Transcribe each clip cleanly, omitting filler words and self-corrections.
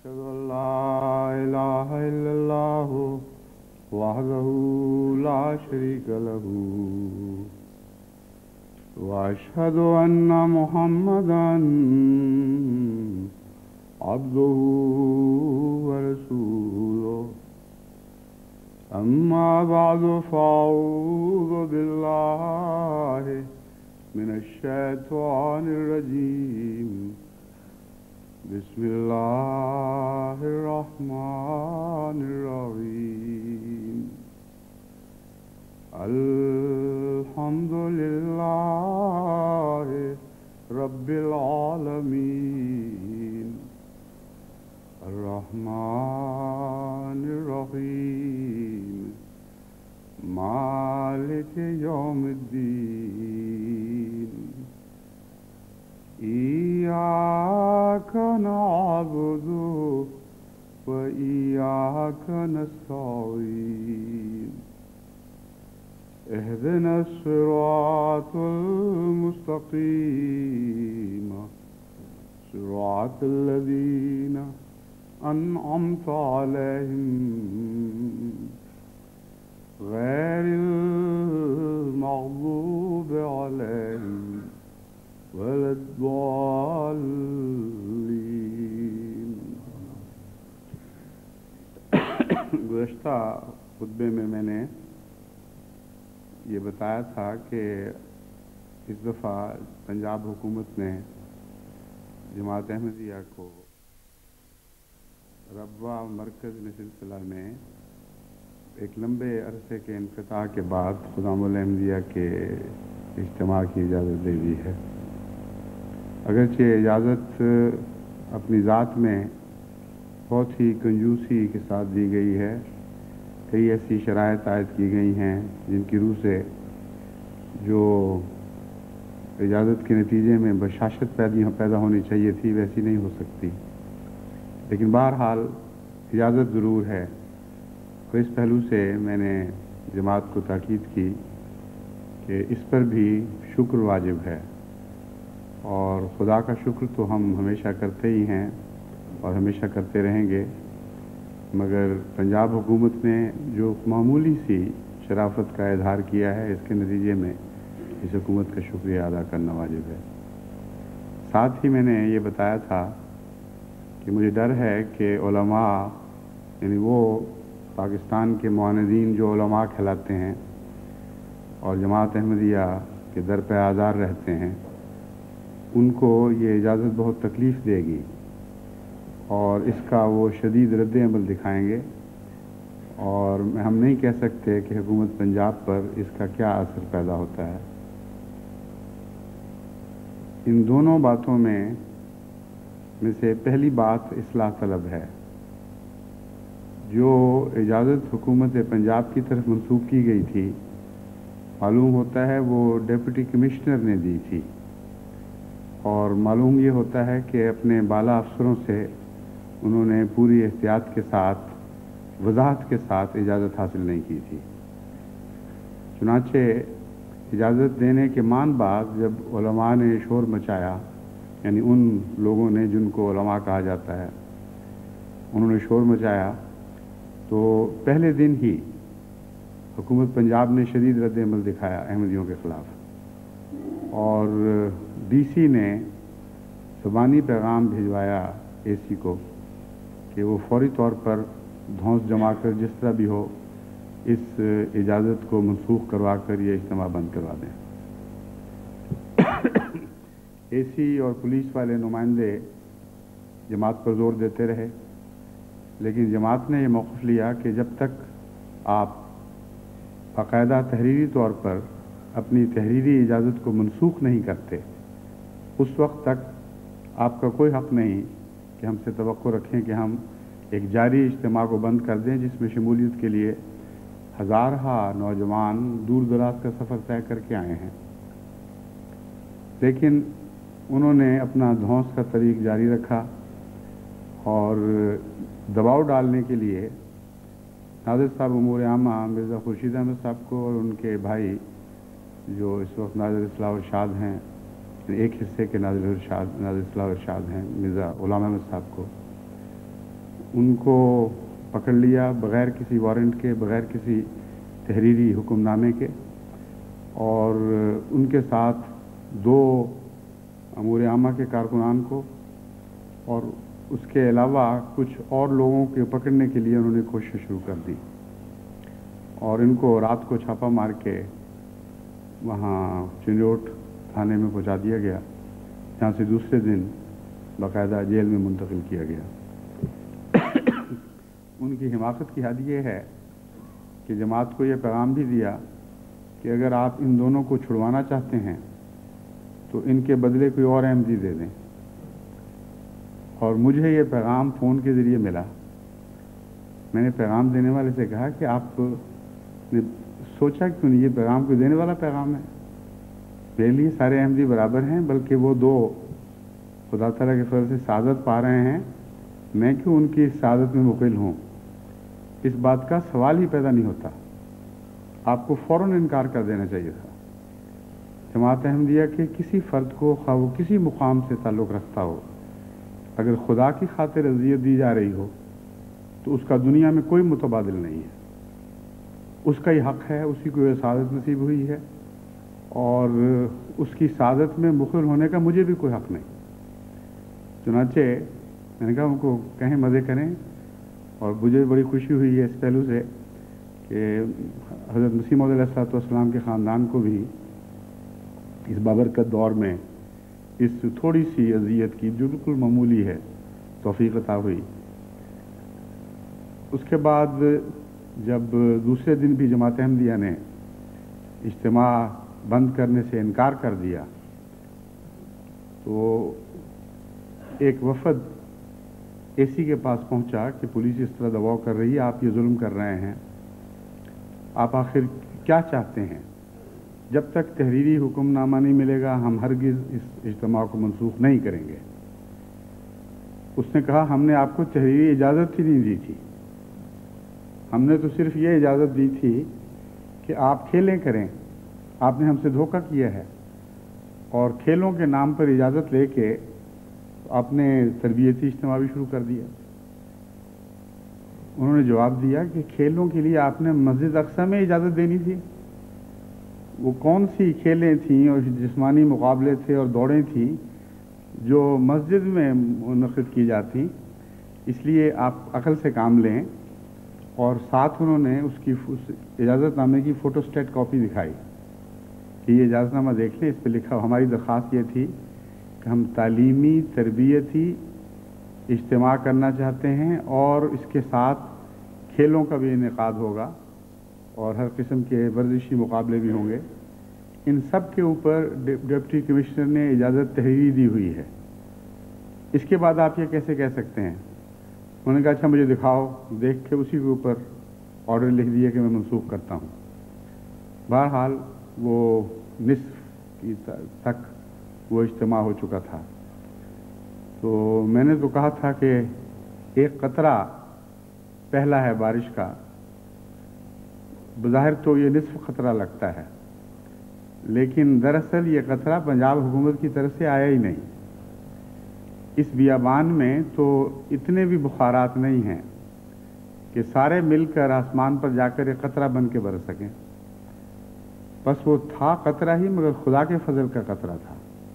أشهد أن لا إله إلا الله وحده لا شريك له وأشهد أن محمدا عبده ورسوله أما بعد فأعوذ بالله من الشيطان الرجيم بسم الله الرحمن الرحيم الحمد لله رب العالمين الرحمن الرحيم مالك يوم الدين إياك نعبد وإياك نستعين اهدنا الصراط المستقيم صراط الذين أنعمت عليهم غير المغضوب عليهم ولا الضالين۔ گزشتہ خطبے میں نے یہ بتایا تھا کہ اس دفعہ پنجاب حکومت نے جماعت احمدیہ کو ربوہ مرکز میں سلسلہ میں ایک لمبے عرصے کے انقطاع کے بعد خدام الاحمدیہ کے اجتماع کی اجازت دے دی ہے۔ اگرچہ اجازت اپنی ذات میں بہت ہی کنجوسی کے ساتھ دی گئی ہے، کئی ایسی شرائط عائد کی گئی ہیں جن کی روح سے جو اجازت کے نتیجے میں بشاشت پیدا ہونی چاہیے تھی ویسی نہیں ہو سکتی، لیکن بہرحال اجازت ضرور ہے۔ تو اس پہلو سے میں نے جماعت کو تاکید کی کہ اس پر بھی شکر واجب ہے، اور خدا کا شکر تو ہم ہمیشہ کرتے ہی ہیں اور ہمیشہ کرتے رہیں گے، مگر پنجاب حکومت نے جو معمولی سی شرافت کا اظہار کیا ہے اس کے نتیجے میں اس حکومت کا شکریہ ادا کرنا واجب ہے۔ ساتھ ہی میں نے یہ بتایا تھا کہ مجھے ڈر ہے کہ علماء، یعنی وہ پاکستان کے معاندین جو علماء کہلاتے ہیں اور جماعت احمدیہ کے در پہ آزار رہتے ہیں، ان کو یہ اجازت بہت تکلیف دے گی اور اس کا وہ شدید رد عمل دکھائیں گے، اور ہم نہیں کہہ سکتے کہ حکومت پنجاب پر اس کا کیا اثر پیدا ہوتا ہے۔ ان دونوں باتوں میں سے پہلی بات اصلاح طلب ہے۔ جو اجازت حکومت پنجاب کی طرف منسوخ کی گئی تھی، معلوم ہوتا ہے وہ ڈپٹی کمشنر نے دی تھی، اور معلوم یہ ہوتا ہے کہ اپنے بالا افسروں سے انہوں نے پوری احتیاط کے ساتھ، وضاحت کے ساتھ اجازت حاصل نہیں کی تھی۔ چنانچہ اجازت دینے کے مان بعد جب علماء نے شور مچایا، یعنی ان لوگوں نے جن کو علماء کہا جاتا ہے، انہوں نے شور مچایا، تو پہلے دن ہی حکومت پنجاب نے شدید رد عمل دکھایا احمدیوں کے خلاف، اور ڈی سی نے زبانی پیغام بھیجوایا اے سی کو کہ وہ فوری طور پر دھونس جما کر جس طرح بھی ہو اس اجازت کو منسوخ کروا کر یہ اجتماع بند کروا دیں۔ اے سی اور پولیس والے نمائندے جماعت پر زور دیتے رہے، لیکن جماعت نے یہ موقف لیا کہ جب تک آپ باقاعدہ تحریری طور پر اپنی تحریری اجازت کو منسوخ نہیں کرتے، اس وقت تک آپ کا کوئی حق نہیں کہ ہم سے توقع رکھیں کہ ہم ایک جاری اجتماع کو بند کر دیں جس میں شمولیت کے لیے ہزارہا نوجوان دور دراز کا سفر طے کر کے آئے ہیں۔ لیکن انہوں نے اپنا دھونس کا طریق جاری رکھا، اور دباؤ ڈالنے کے لیے ناظر صاحب امور عامہ مرزا خورشید احمد صاحب کو اور ان کے بھائی جو اس وقت ناظر اصلاح و ارشاد ہیں، ایک حصے کے ناظر اصلاح و ارشاد ہیں، مرزا غلام احمد صاحب کو उनको पकड़ लिया बग़ैर किसी वारंट के, बग़ैर किसी तहरीरी हुक्मनामे के, और उनके साथ 2 अमूर आमा के कारकुनान को और उसके अलावा कुछ और लोगों के पकड़ने के लिए उन्होंने कोशिश शुरू कर दी, और इनको रात को छापा मार के वहाँ चिन्योट थाने में पहुँचा दिया गया, जहाँ से दूसरे दिन बाकायदा जेल में मुंतकिल किया गया। उनकी हिमाकत की हद ये है कि जमात को ये पैगाम भी दिया कि अगर आप इन दोनों को छुड़वाना चाहते हैं तो इनके बदले कोई और अहमदी दे दें। और मुझे ये पैगाम फ़ोन के ज़रिए मिला। मैंने पैगाम देने वाले से कहा कि आपने सोचा क्यों नहीं, ये पैगाम कोई देने वाला पैगाम है, मेरे लिए सारे अहमदी बराबर हैं, बल्कि वो 2 खुदा ताला के फजल से सादत पा रहे हैं, मैं क्यों उनकी इस सादत में मुक़िल हूँ। इस बात का सवाल ही पैदा नहीं होता, आपको फ़ौरन इनकार कर देना चाहिए था। जमात अहमदिया के किसी फ़र्द को, खा वो किसी मुकाम से ताल्लुक़ रखता हो, अगर खुदा की खातिर अज़ियत दी जा रही हो तो उसका दुनिया में कोई मुतबादिल नहीं है, उसका ही हक़ है, उसी को ये सादत नसीब हुई है, और उसकी सादत में मुखर होने का मुझे भी कोई हक़ नहीं। चुनांचे मैंने कहा उनको कहें मज़े करें, और मुझे बड़ी खुशी हुई है इस पहलू से कि हज़रत मसीह मौऊद अलैहिस्सलाम के ख़ानदान को भी इस बाबरकत दौर में इस थोड़ी सी अज़ियत की, जो बिल्कुल मामूली है, तौफ़ीक़ अता हुई। उसके बाद जब दूसरे दिन भी जमात अहमदिया ने इज्तिमा बंद करने से इनकार कर दिया, तो एक वफ़द एसी के पास पहुंचा कि पुलिस इस तरह दबाव कर रही है, आप ये जुल्म कर रहे हैं, आप आखिर क्या चाहते हैं। जब तक तहरीरी हुक्मनामा नहीं मिलेगा हम हरगिज़ इस इज्तिमा को मनसूख नहीं करेंगे। उसने कहा हमने आपको तहरीरी इजाज़त ही नहीं दी थी, हमने तो सिर्फ ये इजाज़त दी थी कि आप खेलें करें, आपने हमसे धोखा किया है, और खेलों के नाम पर इजाज़त लेके आपने तरबियती इज्तिमा भी शुरू कर दिया। उन्होंने जवाब दिया कि खेलों के लिए आपने मस्जिद अक्सा में इजाज़त देनी थी। वो कौन सी खेलें थीं और जिस्मानी मुकाबले थे और दौड़ें थीं जो मस्जिद में मुनक़िद की जाती, इसलिए आप अक़ल से काम लें। और साथ उन्होंने उसकी इजाज़तनामे की फ़ोटोस्टेट कॉपी दिखाई कि ये इजाज़तनामा देख लें, इस पर लिखा हमारी दरख्वास्त ये थी कि हम तालीमी तरबियती इज्तिमा करना चाहते हैं, और इसके साथ खेलों का भी इनेकाद होगा और हर किस्म के वर्जिशी मुकाबले भी होंगे। इन सब के ऊपर डिप्टी कमिश्नर ने इजाज़त तहरीरी दी हुई है, इसके बाद आप ये कैसे कह सकते हैं। उन्होंने कहा अच्छा मुझे दिखाओ, देख के उसी के ऊपर ऑर्डर लिख दिया कि मैं मनसूख करता हूँ। बहरहाल वो निस्फ की तक वो इज्तिमा हो चुका था। तो मैंने तो कहा था कि एक कतरा पहला है बारिश का, बज़ाहिर तो ये निस्फ खतरा लगता है, लेकिन दरअसल ये कतरा पंजाब हुकूमत की तरफ से आया ही नहीं। इस बियाबान में तो इतने भी बुखारात नहीं हैं कि सारे मिलकर आसमान पर जाकर एक कतरा बन के बरस सकें। बस वो था कतरा ही, मगर खुदा के फजल का कतरा था।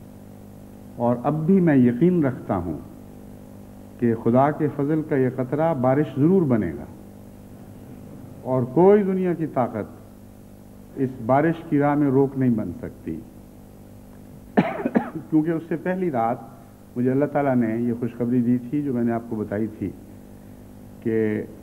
और अब भी मैं यकीन रखता हूँ कि खुदा के फजल का ये कतरा बारिश ज़रूर बनेगा, और कोई दुनिया की ताकत इस बारिश की राह में रोक नहीं बन सकती। क्योंकि उससे पहली रात मुझे अल्लाह ताला ने ये खुशखबरी दी थी जो मैंने आपको बताई थी कि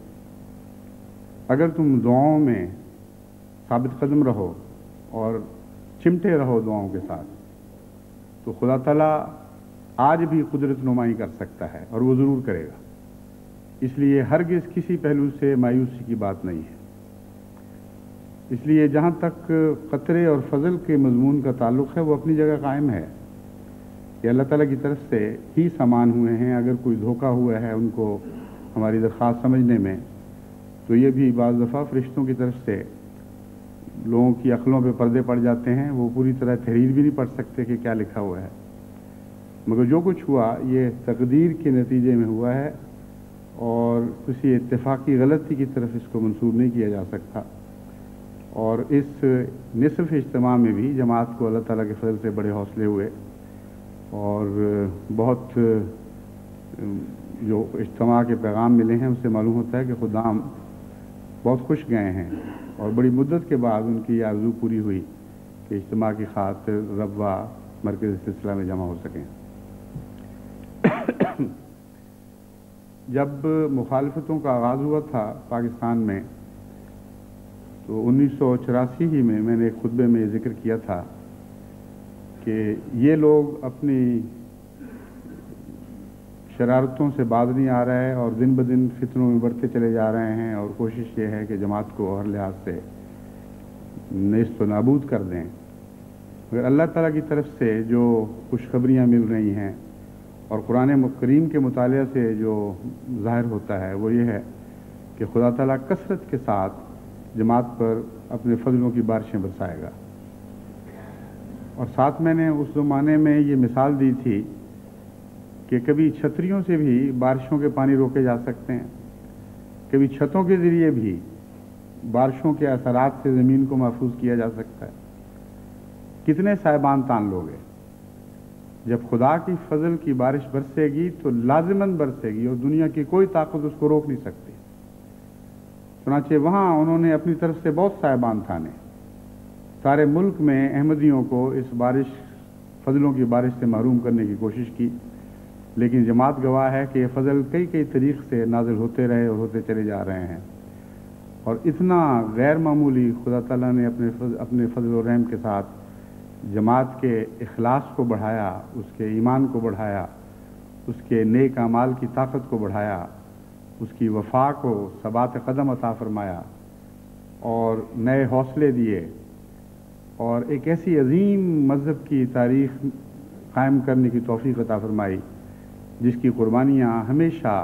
अगर तुम दुआओं में साबित कदम रहो और चिमटे रहो दुआओं के साथ, तो खुदा ताला आज भी कुदरत नुमाई कर सकता है, और वो ज़रूर करेगा। इसलिए हरगिज़ किसी पहलू से मायूसी की बात नहीं है। इसलिए जहाँ तक क़तरे और फजल के मज़मून का ताल्लुक़ है, वो अपनी जगह कायम है। ये अल्लाह ताला की तरफ से ही सामान हुए हैं। अगर कोई धोखा हुआ है उनको हमारी दरख्वास्त समझने में, तो ये भी बाज़ दफ़ा फ़रिश्तों की तरफ से लोगों की अक़लों पे पर्दे पड़ जाते हैं, वो पूरी तरह तहरीर भी नहीं पढ़ सकते कि क्या लिखा हुआ है। मगर जो कुछ हुआ ये तकदीर के नतीजे में हुआ है, और किसी इत्तेफाकी गलती की तरफ इसको मंसूब नहीं किया जा सकता। और इस निसफ इज्तिमा में भी जमात को अल्लाह ताला के फजल से बड़े हौसले हुए और बहुत जो इज्तिमा के पैगाम मिले हैं उससे मालूम होता है कि खुदाम बहुत खुश गए हैं और बड़ी मुद्दत के बाद उनकी आरज़ू पूरी हुई कि इज्तिमा की खातिर रब्वा मरकज़ सिलसिला में जमा हो सकें। जब मुखालफतों का आगाज़ हुआ था पाकिस्तान में तो 1984 ही में मैंने एक खुतबे में जिक्र किया था कि ये लोग अपनी शरारतों से बाज नहीं आ रहे हैं और दिन ब दिन फितनों में बढ़ते चले जा रहे हैं और कोशिश ये है कि जमात को हर लिहाज से नेस्त व नाबूद कर दें। मगर अल्लाह ताला की तरफ से जो खुशखबरियाँ मिल रही हैं और कुरान करीम के मुताले से जो ज़ाहिर होता है वो ये है कि खुदा ताला कसरत के साथ जमात पर अपने फजलों की बारिशें बरसाएगा। और साथ मैंने उस ज़माने में ये मिसाल दी थी कि कभी छतरियों से भी बारिशों के पानी रोके जा सकते हैं, कभी छतों के ज़रिए भी बारिशों के असरात से ज़मीन को महफूज किया जा सकता है। कितने साहिबान तान लोगे, जब खुदा की फजल की बारिश बरसेगी तो लाजिमन बरसेगी और दुनिया की कोई ताकत उसको रोक नहीं सकती। चुनांचे वहाँ उन्होंने अपनी तरफ से बहुत साहिबान थाने, सारे मुल्क में अहमदियों को इस बारिश फजलों की बारिश से महरूम करने की कोशिश की, लेकिन जमात गवाह है कि ये फजल कई कई तरीक़ से नाजिल होते रहे और होते चले जा रहे हैं। और इतना गैर मामूली खुदा ताला ने अपने फजल और रहम के साथ जमात के इखलास को बढ़ाया, उसके ईमान को बढ़ाया, उसके नेक अमाल की ताकत को बढ़ाया, उसकी वफा को सबात कदम अता फरमाया और नए हौसले दिए और एक ऐसी अजीम मज़हब की तारीख़ कायम करने की तौफ़ीक़ अता फरमाई जिसकी कुर्बानियाँ हमेशा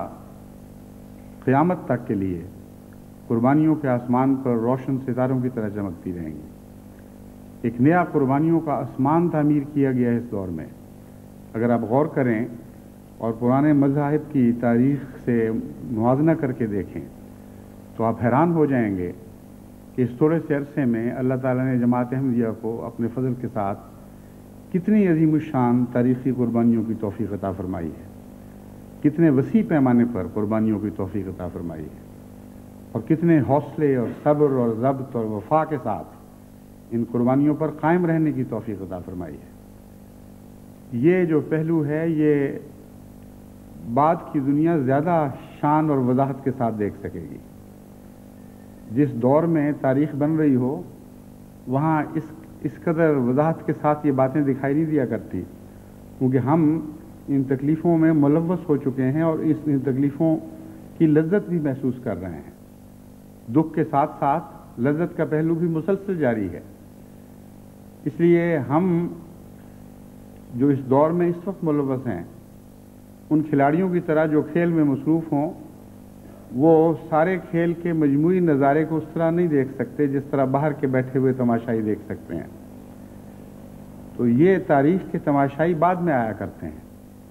क़यामत तक के लिए कुर्बानियों के आसमान पर रोशन सितारों की तरह चमकती रहेंगी। एक नया कुर्बानियों का आसमान तामीर किया गया है इस दौर में। अगर आप गौर करें और पुराने मज़ाहिब की तारीख़ से मुआवजना करके देखें तो आप हैरान हो जाएंगे कि इस थोड़े से अरसे में अल्लाह ताला ने जमात अहमदिया को अपने फजल के साथ कितनी अज़ीमुश्शान तारीख़ी कुर्बानियों की तौफ़ीक़ अता फरमाई है, कितने वसी पैमाने पर कुर्बानियों की तौफ़ीक़ अता फरमाई है और कितने हौसले और सब्र और ज़ब्त और वफा के साथ इन कुर्बानियों पर कायम रहने की तौफ़ीक़ अता फरमाई है। ये जो पहलू है ये बाद की दुनिया ज़्यादा शान और वजाहत के साथ देख सकेगी। जिस दौर में तारीख़ बन रही हो वहाँ इस कदर वजाहत के साथ ये बातें दिखाई नहीं दिया करती, क्योंकि हम इन तकलीफ़ों में मुलव्वस हो चुके हैं और इन तकलीफ़ों की लज्जत भी महसूस कर रहे हैं। दुख के साथ साथ लज्जत का पहलू भी मुसलसल जारी है। इसलिए हम जो इस दौर में इस वक्त मुलव्वस हैं उन खिलाड़ियों की तरह जो खेल में मसरूफ़ हों वो सारे खेल के मजमूई नज़ारे को उस तरह नहीं देख सकते जिस तरह बाहर के बैठे हुए तमाशाई देख सकते हैं। तो ये तारीख़ के तमाशाई बाद में आया करते हैं।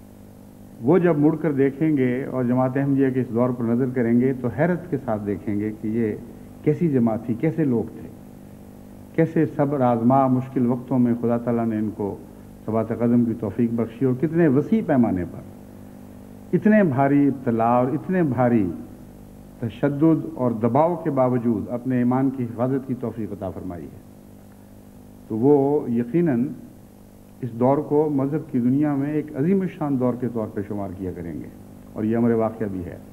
वो जब मुड़कर देखेंगे और जमात अहमदिया के इस दौर पर नज़र करेंगे तो हैरत के साथ देखेंगे कि ये कैसी जमात थी, कैसे लोग थे, कैसे सब्र आज़मा मुश्किल वक्तों में खुदा ताला ने इनको सबात कदम की तौफ़ीक़ बख्शी और कितने वसी पैमाने पर इतने भारी इब्तला और इतने भारी तशद्दुद और दबाव के बावजूद अपने ईमान की हिफाजत की तौफ़ीक़ अता फरमाई है। तो वो यकीनन इस दौर को मज़हब की दुनिया में एक अजीम शान दौर के तौर पर शुमार किया करेंगे और ये अमर वाक़या भी है।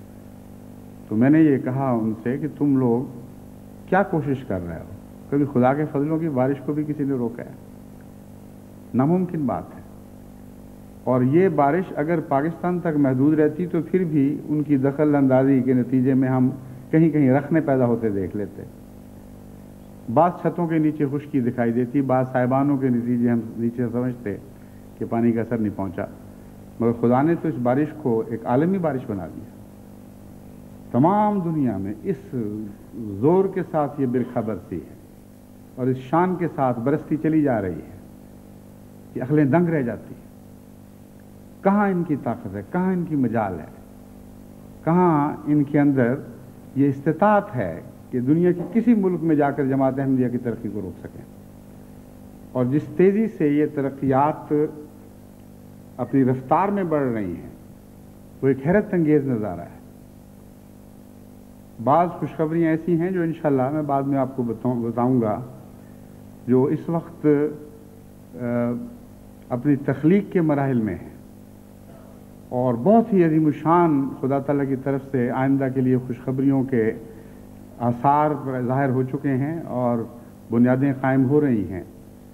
तो मैंने ये कहा उनसे कि तुम लोग क्या कोशिश कर रहे हो, कभी खुदा के फजलों की बारिश को भी किसी ने रोका है? नामुमकिन बात है। और ये बारिश अगर पाकिस्तान तक महदूद रहती तो फिर भी उनकी दखल अंदाजी के नतीजे में हम कहीं कहीं रखने पैदा होते देख लेते। बाद छतों के नीचे खुश्की दिखाई देती, बाद साहिबानों के नतीजे हम नीचे समझते कि पानी का असर नहीं पहुंचा, मगर खुदा ने तो इस बारिश को एक आलमी बारिश बना दिया। तमाम दुनिया में इस जोर के साथ ये बिरखा बरसी है और इस शान के साथ बरसती चली जा रही है कि अकलें दंग रह जाती हैं। कहाँ इनकी ताकत है, कहाँ इनकी मजाल है। کہاں ان کے اندر یہ استطاعت ہے کہ دنیا کے کسی ملک میں جا کر جماعت احمدیہ کی ترقی کو روک سکیں. اور جس تیزی سے یہ ترقیات اپنی رفتار میں بڑھ رہی ہیں وہ ایک حیرت انگیز نظارہ ہے. بعض خوشخبریاں ایسی ہیں جو انشاءاللہ میں بعد میں آپ کو بتاؤں گا، جو اس وقت اپنی تخلیق کے مراحل میں ہیں اور بہت ہی عظیم الشان خدا تعالیٰ کی طرف سے آئندہ کے لیے خوشخبریوں کے آثار ظاہر ہو چکے ہیں اور بنیادیں قائم ہو رہی ہیں.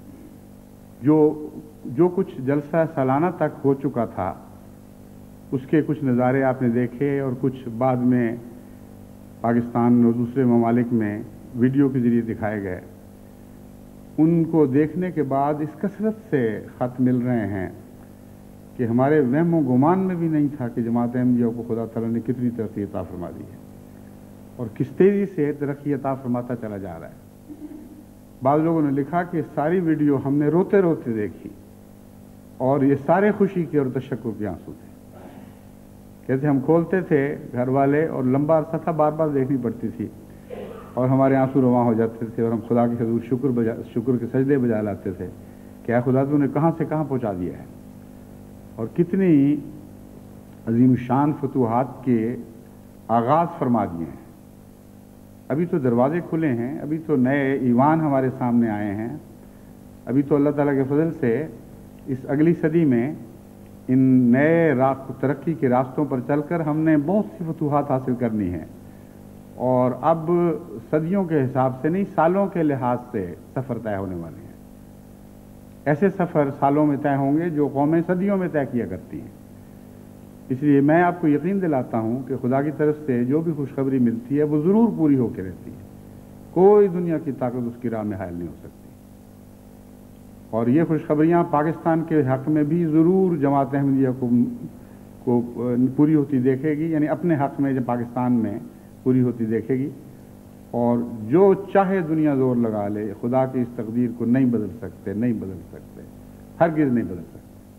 جو کچھ جلسہ سالانہ تک ہو چکا تھا اس کے کچھ نظارے آپ نے دیکھے اور کچھ بعد میں پاکستان اور دوسرے ممالک میں ویڈیو کے ذریعے دکھائے گئے. ان کو دیکھنے کے بعد اس کثرت سے خط مل رہے ہیں کہ ہمارے وہم و گمان میں بھی نہیں تھا کہ جماعت احمدیہ کو خدا تعالیٰ نے کتنی ترقی عطا فرما دی ہے اور کس تیزی سے ترقی عطا فرماتا چلا جا رہا ہے. بعض لوگوں نے لکھا کہ ساری ویڈیو ہم نے روتے روتے دیکھی اور یہ سارے خوشی کے اور تشکر کے آنسو تھے. کہتے ہم کھولتے تھے گھر والے اور لمبا عرصہ تھا، بار بار دیکھنی پڑتی تھی اور ہمارے آنسو رواں ہو جاتے تھے اور ہم خدا کے حضور شکر کے سجدے بجا لاتے تھے کہ اے خدا تو نے کہاں سے کہاں پہنچا دیا ہے اور کتنی عظیم الشان فتوحات کے آغاز فرما دیے ہیں. ابھی تو دروازے کھلے ہیں، ابھی تو نئے ایوان ہمارے سامنے آئے ہیں، ابھی تو اللہ تعالیٰ کے فضل سے اس اگلی صدی میں ان نئے ترقی کے راستوں پر چل کر ہم نے بہت سی فتوحات حاصل کرنی ہیں اور اب صدیوں کے حساب سے نہیں، سالوں کے لحاظ سے سفر طے ہونے والے ہیں. ایسے سفر سالوں میں طے ہوں گے جو قومیں صدیوں میں طے کیا کرتی ہیں. اس لیے میں آپ کو یقین دلاتا ہوں کہ خدا کی طرف سے جو بھی خوشخبری ملتی ہے وہ ضرور پوری ہو کے رہتی ہے. کوئی دنیا کی طاقت اس کی راہ میں حائل نہیں ہو سکتی. اور یہ خوشخبریاں پاکستان کے حق میں بھی ضرور جماعت احمدیہ کو پوری ہوتی دیکھے گی، یعنی اپنے حق میں جب پاکستان میں پوری ہوتی دیکھے گی. اور جو چاہے دنیا زور لگا لے، خدا کی اس تقدیر کو نہیں بدل سکتے، ہرگز نہیں بدل سکتے.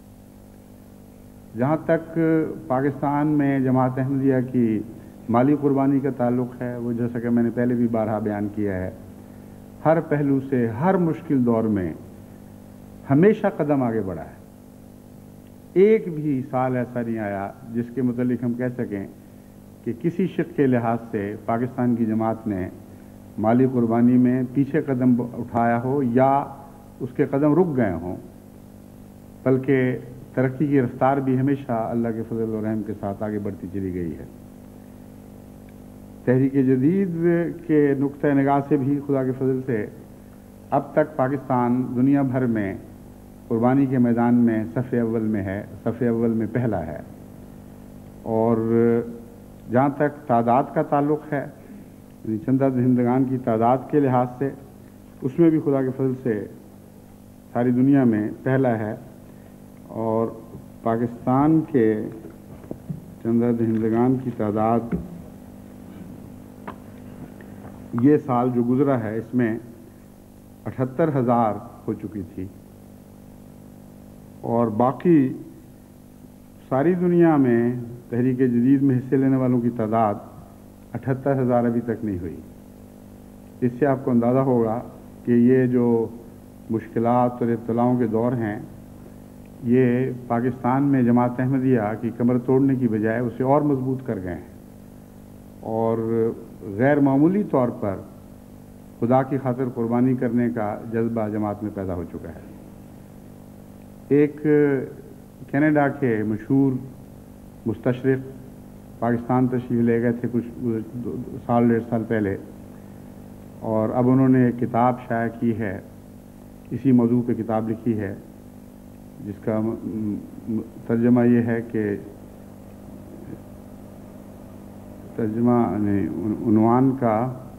جہاں تک پاکستان میں جماعت احمدیہ کی مالی قربانی کا تعلق ہے، وہ جیسا کہ میں نے پہلے بھی بارہا بیان کیا ہے، ہر پہلو سے ہر مشکل دور میں ہمیشہ قدم آگے بڑھا ہے. ایک بھی سال ایسا نہیں آیا جس کے متعلق ہم کہہ سکیں کہ کسی شق کے لحاظ سے پاکستان کی جماعت نے مالی قربانی میں پیچھے قدم اٹھایا ہو یا اس کے قدم رک گئے ہوں، بلکہ ترقی کی رفتار بھی ہمیشہ اللہ کے فضل و رحم کے ساتھ آگے بڑھتی چلی گئی ہے. تحریک جدید کے نقطہ نگاہ سے بھی خدا کے فضل سے اب تک پاکستان دنیا بھر میں قربانی کے میدان میں صف اول میں ہے، صف اول میں پہلا ہے. اور جہاں تک تعداد کا تعلق ہے، یعنی چندہ دہندگان کی تعداد کے لحاظ سے، اس میں بھی خدا کے فضل سے ساری دنیا میں پہلا ہے. اور پاکستان کے چندہ دہندگان کی تعداد یہ سال جو گزرا ہے اس میں 78,000 ہو چکی تھی اور باقی ساری دنیا میں تحریک جدید میں حصے لینے والوں کی تعداد 78,000 ابھی تک نہیں ہوئی. اس سے آپ کو اندازہ ہوگا کہ یہ جو مشکلات اور ابتلاؤں کے دور ہیں، یہ پاکستان میں جماعت احمدیہ کی کمر توڑنے کی بجائے اسے اور مضبوط کر گئے ہیں اور غیر معمولی طور پر خدا کی خاطر قربانی کرنے کا جذبہ جماعت میں پیدا ہو چکا ہے. ایک کینیڈا کے مشہور مستشرق پاکستان تشریف لے گئے تھے کچھ سال ڈیڑھ سال پہلے، اور اب انہوں نے ایک کتاب شائع کی ہے، اسی موضوع پہ کتاب لکھی ہے جس کا ترجمہ یہ ہے کہ عنوان کا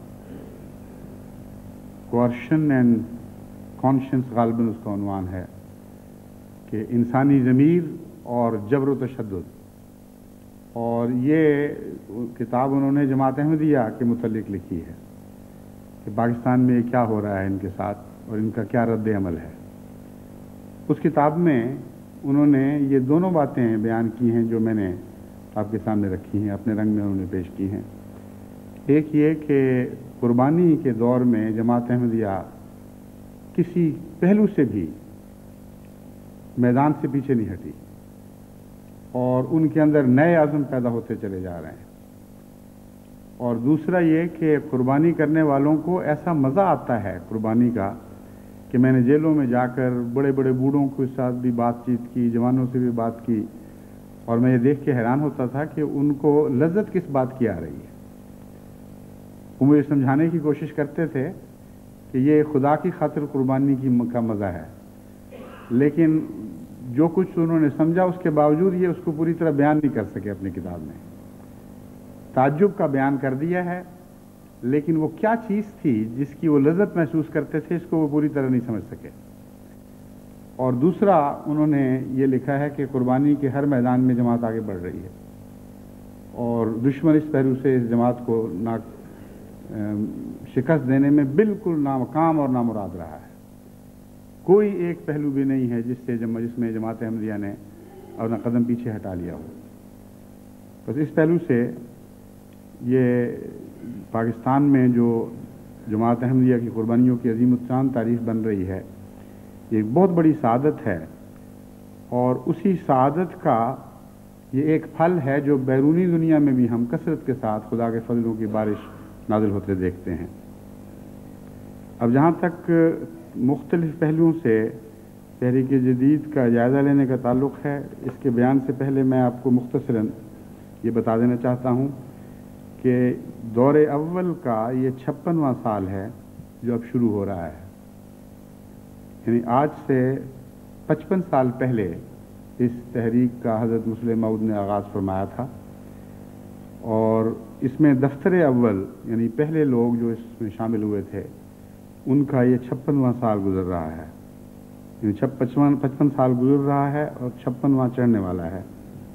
کوارشن اینڈ کانشنس غالباً اس کا عنوان ہے کہ انسانی ضمیر اور جبر و تشدد. اور یہ کتاب انہوں نے جماعت احمدیہ کے متعلق لکھی ہے کہ پاکستان میں یہ کیا ہو رہا ہے ان کے ساتھ اور ان کا کیا رد عمل ہے. اس کتاب میں انہوں نے یہ دونوں باتیں بیان کی ہیں جو میں نے آپ کے سامنے رکھی ہیں، اپنے رنگ میں انہوں نے پیش کی ہیں۔ ایک یہ کہ قربانی کے دور میں جماعت احمدیہ کسی پہلو سے بھی میدان سے پیچھے نہیں ہٹی اور ان کے اندر نئے عزم پیدا ہوتے چلے جا رہے ہیں۔ اور دوسرا یہ کہ قربانی کرنے والوں کو ایسا مزہ آتا ہے قربانی کا کہ میں نے جیلوں میں جا کر بڑے بڑے بوڑھوں کے ساتھ بھی بات چیت کی، جوانوں سے بھی بات کی، اور میں یہ دیکھ کے حیران ہوتا تھا کہ ان کو لذت کس بات کی آ رہی ہے۔ وہ مجھے سمجھانے کی کوشش کرتے تھے کہ یہ خدا کی خاطر قربانی کا مزہ ہے، لیکن جو کچھ انہوں نے سمجھا اس کے باوجود یہ اس کو پوری طرح بیان نہیں کر سکے اپنی کتاب میں۔ تعجب کا بیان کر دیا ہے، لیکن وہ کیا چیز تھی جس کی وہ لذت محسوس کرتے تھے اس کو وہ پوری طرح نہیں سمجھ سکے۔ اور دوسرا انہوں نے یہ لکھا ہے کہ قربانی کے ہر میدان میں جماعت آگے بڑھ رہی ہے اور دشمن اس پہلو سے اس جماعت کو شکست دینے میں بالکل ناکام اور نامراد رہا ہے۔ کوئی ایک پہلو بھی نہیں ہے جس میں جماعت احمدیہ نے اپنا قدم پیچھے ہٹا لیا ہو۔ بس اس پہلو سے یہ پاکستان میں جو جماعت احمدیہ کی قربانیوں کی عظیم الشان تاریخ بن رہی ہے، یہ ایک بہت بڑی سعادت ہے، اور اسی سعادت کا یہ ایک پھل ہے جو بیرونی دنیا میں بھی ہم کثرت کے ساتھ خدا کے فضلوں کی بارش نازل ہوتے دیکھتے ہیں۔ اب جہاں تک مختلف پہلوؤں سے تحریک جدید کا جائزہ لینے کا تعلق ہے، اس کے بیان سے پہلے میں آپ کو مختصراً یہ بتا دینا چاہتا ہوں کہ دور اول کا یہ 56واں سال ہے جو اب شروع ہو رہا ہے، یعنی آج سے 55 سال پہلے اس تحریک کا حضرت مسلم موعود نے آغاز فرمایا تھا، اور اس میں دفتر اول یعنی پہلے لوگ جو اس میں شامل ہوئے تھے ان کا یہ 56واں سال گزر رہا ہے، یعنی 55 سال گزر رہا ہے اور 56واں چڑھنے والا ہے۔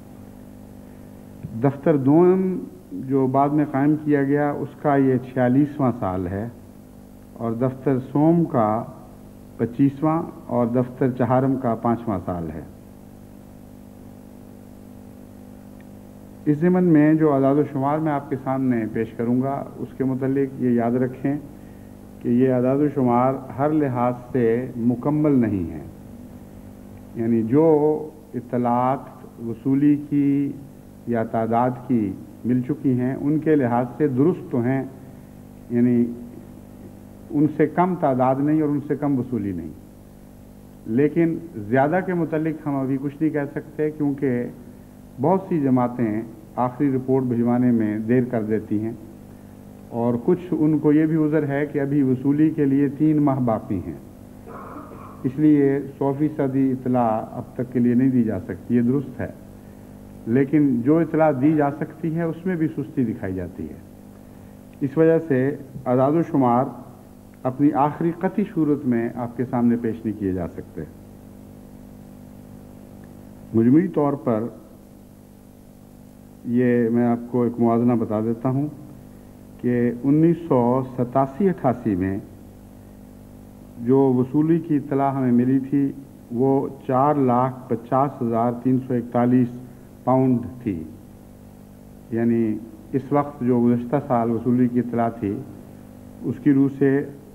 دفتر دوم جو بعد میں قائم کیا گیا اس کا یہ 46واں سال ہے، اور دفتر سوم کا 25واں اور دفتر چہارم کا 5واں سال ہے۔ اس ضمن میں جو اعداد و شمار میں آپ کے سامنے پیش کروں گا اس کے متعلق یہ یاد رکھیں کہ یہ اعداد و شمار ہر لحاظ سے مکمل نہیں ہیں، یعنی جو اطلاعات وصولی کی یا تعداد کی مل چکی ہیں ان کے لحاظ سے درست تو ہیں، یعنی ان سے کم تعداد نہیں اور ان سے کم وصولی نہیں، لیکن زیادہ کے متعلق ہم ابھی کچھ نہیں کہہ سکتے کیونکہ بہت سی جماعتیں آخری رپورٹ بھجوانے میں دیر کر دیتی ہیں، اور کچھ ان کو یہ بھی عذر ہے کہ ابھی وصولی کے لیے 3 ماہ باقی ہیں، اس لیے 100% اطلاع اب تک کے لیے نہیں دی جا سکتی، یہ درست ہے، لیکن جو اطلاع دی جا سکتی ہے اس میں بھی سستی دکھائی جاتی ہے۔ اس وجہ سے اعداد و شمار اپنی آخری قطعی صورت میں آپ کے سامنے پیش نہیں کیے جا سکتے۔ مجموعی طور پر یہ میں آپ کو ایک موازنہ بتا دیتا ہوں کہ 1987-88 میں جو وصولی کی اطلاع ہمیں ملی تھی وہ 4,50,341 پاؤنڈ تھی، یعنی اس وقت جو گزشتہ سال وصولی کی اطلاع تھی اس کی روح سے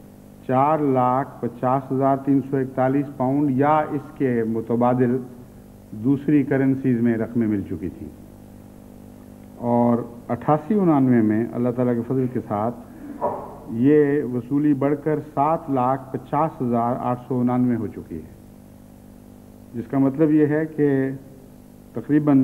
4,50,341 پاؤنڈ یا اس کے متبادل دوسری کرنسیز میں رقمیں مل چکی تھیں، اور 88-89 میں اللہ تعالیٰ کے فضل کے ساتھ یہ وصولی بڑھ کر 7,50,899 ہو چکی ہے، جس کا مطلب یہ ہے کہ تقریباً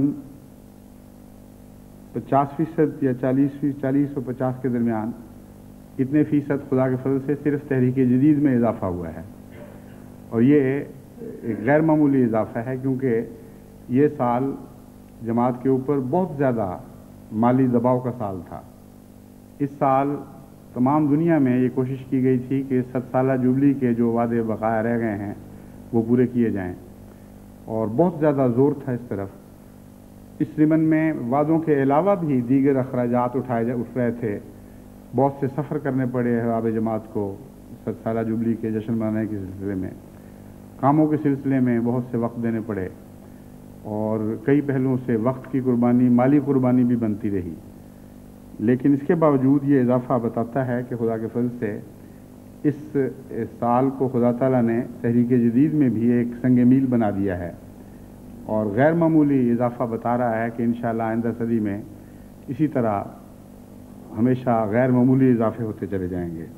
50% یا 40 اور 50 کے درمیان اتنے فیصد خدا کے فضل سے صرف تحریک جدید میں اضافہ ہوا ہے، اور یہ ایک غیر معمولی اضافہ ہے کیونکہ یہ سال جماعت کے اوپر بہت زیادہ مالی دباؤ کا سال تھا۔ اس سال تمام دنیا میں یہ کوشش کی گئی تھی کہ 7 سالہ جوبلی کے جو وعدے بقایا رہ گئے ہیں وہ پورے کیے جائیں، اور بہت زیادہ زور تھا اس طرف۔ اس ضمن میں وعدوں کے علاوہ بھی دیگر اخراجات اٹھ رہے تھے، بہت سے سفر کرنے پڑے احباب جماعت کو 7 سالہ جوبلی کے جشن منانے کے سلسلے میں، کاموں کے سلسلے میں بہت سے وقت دینے پڑے، اور کئی پہلوؤں سے وقت کی قربانی، مالی قربانی بھی بنتی رہی، لیکن اس کے باوجود یہ اضافہ بتاتا ہے کہ خدا کے فضل سے اس سال کو خدا تعالیٰ نے تحریک جدید میں بھی ایک سنگ میل بنا دیا ہے، اور غیر معمولی اضافہ بتا رہا ہے کہ انشاءاللہ آئندہ صدی میں اسی طرح ہمیشہ غیر معمولی اضافے ہوتے چلے جائیں گے۔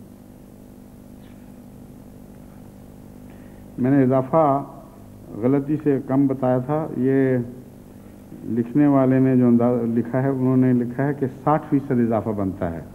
میں نے اضافہ غلطی سے کم بتایا تھا، یہ لکھنے والے نے جو لکھا ہے انہوں نے لکھا ہے کہ 60% اضافہ بنتا ہے۔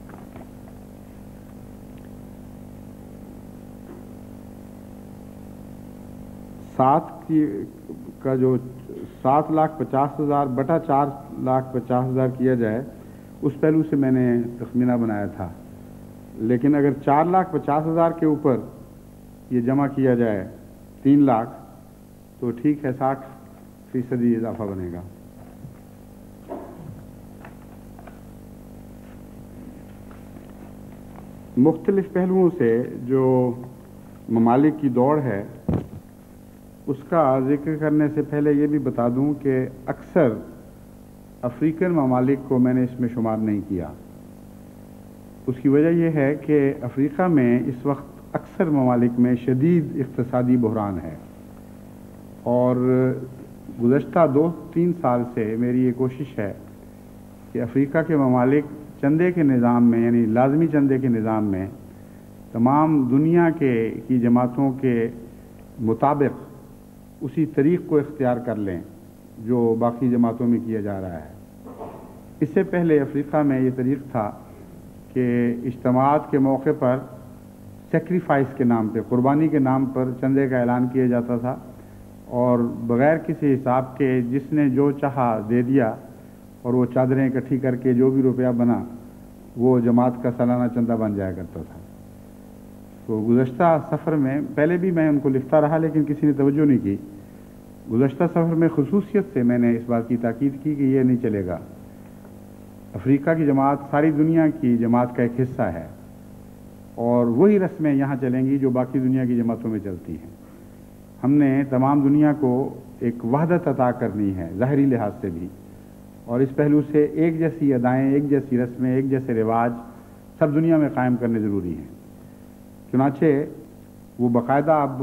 کا جو 7,50,000 بٹا 4,50,000 کیا جائے، اس پہلو سے میں نے تخمینہ بنایا تھا، لیکن اگر 4,50,000 کے اوپر یہ جمع کیا جائے 3 لاکھ تو ٹھیک ہے، 60% اضافہ بنے گا۔ مختلف پہلوؤں سے جو ممالک کی دوڑ ہے اس کا ذکر کرنے سے پہلے یہ بھی بتا دوں کہ اکثر افریقن ممالک کو میں نے اس میں شمار نہیں کیا۔ اس کی وجہ یہ ہے کہ افریقہ میں اس وقت اکثر ممالک میں شدید اقتصادی بحران ہے، اور گزشتہ 2-3 سال سے میری یہ کوشش ہے کہ افریقہ کے ممالک چندے کے نظام میں، یعنی لازمی چندے کے نظام میں، تمام دنیا کی جماعتوں کے مطابق اسی طریق کو اختیار کر لیں جو باقی جماعتوں میں کیا جا رہا ہے۔ اس سے پہلے افریقہ میں یہ طریق تھا کہ اجتماعات کے موقع پر سیکریفائس کے نام پہ، قربانی کے نام پر چندے کا اعلان کیا جاتا تھا، اور بغیر کسی حساب کے جس نے جو چاہا دے دیا، اور وہ چادریں اکٹھی کر کے جو بھی روپیہ بنا وہ جماعت کا سالانہ چندہ بن جایا کرتا تھا۔ تو گزشتہ سفر میں، پہلے بھی میں ان کو لکھتا رہا لیکن کسی نے توجہ نہیں کی، گزشتہ سفر میں خصوصیت سے میں نے اس بات کی تاکید کی کہ یہ نہیں چلے گا۔ افریقہ کی جماعت ساری دنیا کی جماعت کا ایک حصہ ہے، اور وہی رسمیں یہاں چلیں گی جو باقی دنیا کی جماعتوں میں چلتی ہیں۔ ہم نے تمام دنیا کو ایک وحدت عطا کرنی ہے ظاہری لحاظ سے بھی، اور اس پہلو سے ایک جیسی ادائیں، ایک جیسی رسمیں، ایک جیسے رواج سب دنیا میں قائم کرنے ضروری ہیں۔ چنانچہ وہ باقاعدہ اب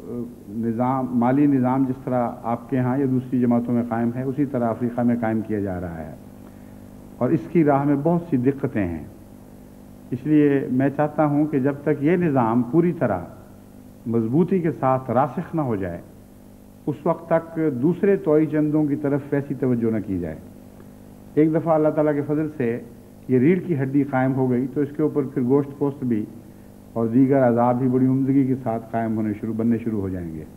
مالی نظام جس طرح آپ کے ہاں یا دوسری جماعتوں میں قائم ہے، اسی طرح افریقہ میں قائم کیا جا رہا ہے، اور اس کی راہ میں بہت سی دقتیں ہیں۔ اس لیے میں چاہتا ہوں کہ جب تک یہ نظام پوری طرح مضبوطی کے ساتھ راسخ نہ ہو جائے، اس وقت تک دوسرے توئی چندوں کی طرف ویسی توجہ نہ کی جائے۔ ایک دفعہ اللہ تعالیٰ کے فضل سے یہ ریڑھ کی ہڈی قائم ہو گئی تو اس کے اوپر پھر گوشت پوست بھی اور دیگر اعضاء بھی بڑی عمدگی کے ساتھ بننے شروع ہو جائیں گے۔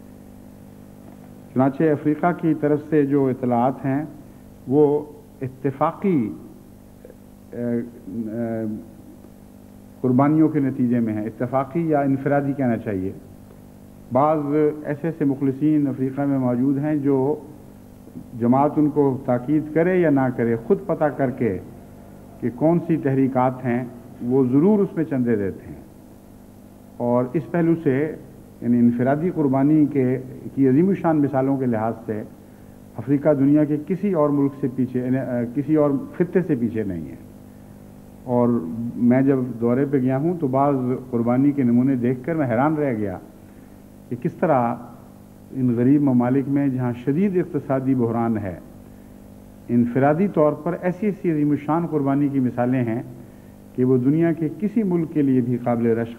چنانچہ افریقہ کی طرف سے جو اطلاعات ہیں وہ اتفاقی قربانیوں کے نتیجے میں ہیں، اتفاقی یا انفرادی کہنا چاہیے۔ بعض ایسے ایسے مخلصین افریقہ میں موجود ہیں جو جماعت ان کو تاکید کرے یا نہ کرے، خود پتہ کر کے کہ کون سی تحریکات ہیں، وہ ضرور اس میں چندے دیتے ہیں، اور اس پہلو سے یعنی انفرادی قربانی کی عظیم الشان مثالوں کے لحاظ سے افریقہ دنیا کے کسی اور ملک سے پیچھے، کسی اور خطے سے پیچھے نہیں ہے۔ اور میں جب دورے پہ گیا ہوں تو بعض قربانی کے نمونے دیکھ کر میں حیران رہ گیا کہ کس طرح ان غریب ممالک میں جہاں شدید اقتصادی بحران ہے، انفرادی طور پر ایسی عظیم الشان قربانی کی مثالیں ہیں کہ وہ دنیا کے کسی ملک کے لیے بھی قابل رشک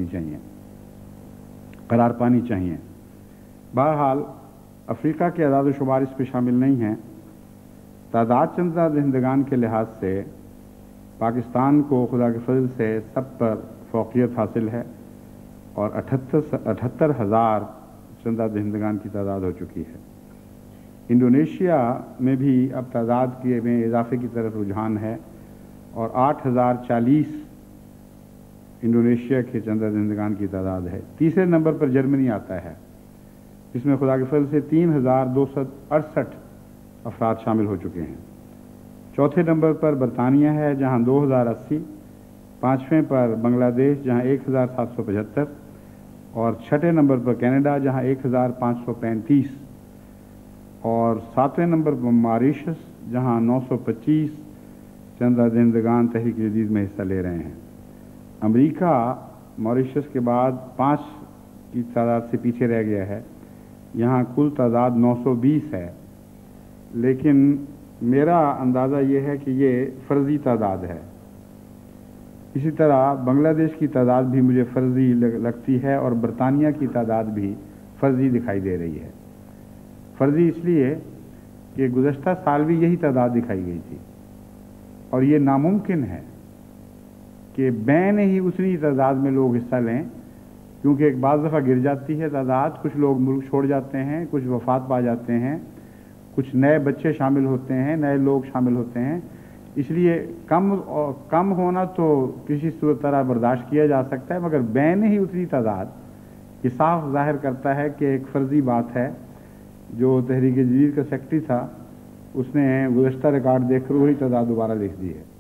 قرار پانی چاہیے۔ بہرحال افریقہ کے اعداد و شمار اس پہ شامل نہیں ہیں۔ تعداد چندہ دہندگان کے لحاظ سے پاکستان کو خدا کے فضل سے سب پر فوقیت حاصل ہے، اور 78,000 چندہ دہندگان کی تعداد ہو چکی ہے۔ انڈونیشیا میں بھی اب تعداد میں اضافے کی طرف رجحان ہے، اور 8,040 انڈونیشیا کے چندہ دہندگان کی تعداد ہے۔ تیسرے نمبر پر جرمنی آتا ہے، جس میں خدا کے فضل سے 3,268 افراد شامل ہو چکے ہیں۔ چوتھے نمبر پر برطانیہ ہے جہاں 2,080، پانچویں پر بنگلہ دیش جہاں 1,775، اور چھٹے نمبر پر کینیڈا جہاں 1,535۔ और 7वें नंबर पर मॉरिशस, जहां 925 चंदा दहिंदगान तहरीक जदीद में हिस्सा ले रहे हैं। अमेरिका मॉरिशस के बाद 5 की तादाद से पीछे रह गया है, यहाँ कुल तादाद 920 है, लेकिन मेरा अंदाज़ा ये है कि ये फ़र्ज़ी तादाद है। इसी तरह बांग्लादेश की तादाद भी मुझे फ़र्ज़ी लगती है और बरतानिया की तादाद भी फ़र्ज़ी दिखाई दे रही है। फ़र्ज़ी इसलिए कि गुज़श्ता साल भी यही तादाद दिखाई गई थी और ये नामुमकिन है कि बैन ही उतनी तादाद में लोग हिस्सा लें, क्योंकि एक बाज़ दफ़ा गिर जाती है तादाद, कुछ लोग मुल्क छोड़ जाते हैं, कुछ वफ़ात पा जाते हैं, कुछ नए बच्चे शामिल होते हैं, नए लोग शामिल होते हैं। इसलिए कम होना तो किसी सूरत तरह बर्दाश्त किया जा सकता है, मगर बैन ही उतनी तादाद ये साफ ज़ाहिर करता है कि एक फ़र्ज़ी बात है। जो तहरीक जदीद का सेक्रेटरी था उसने गुज़श्ता रिकॉर्ड देखकर वही तादाद दोबारा लिख दी है।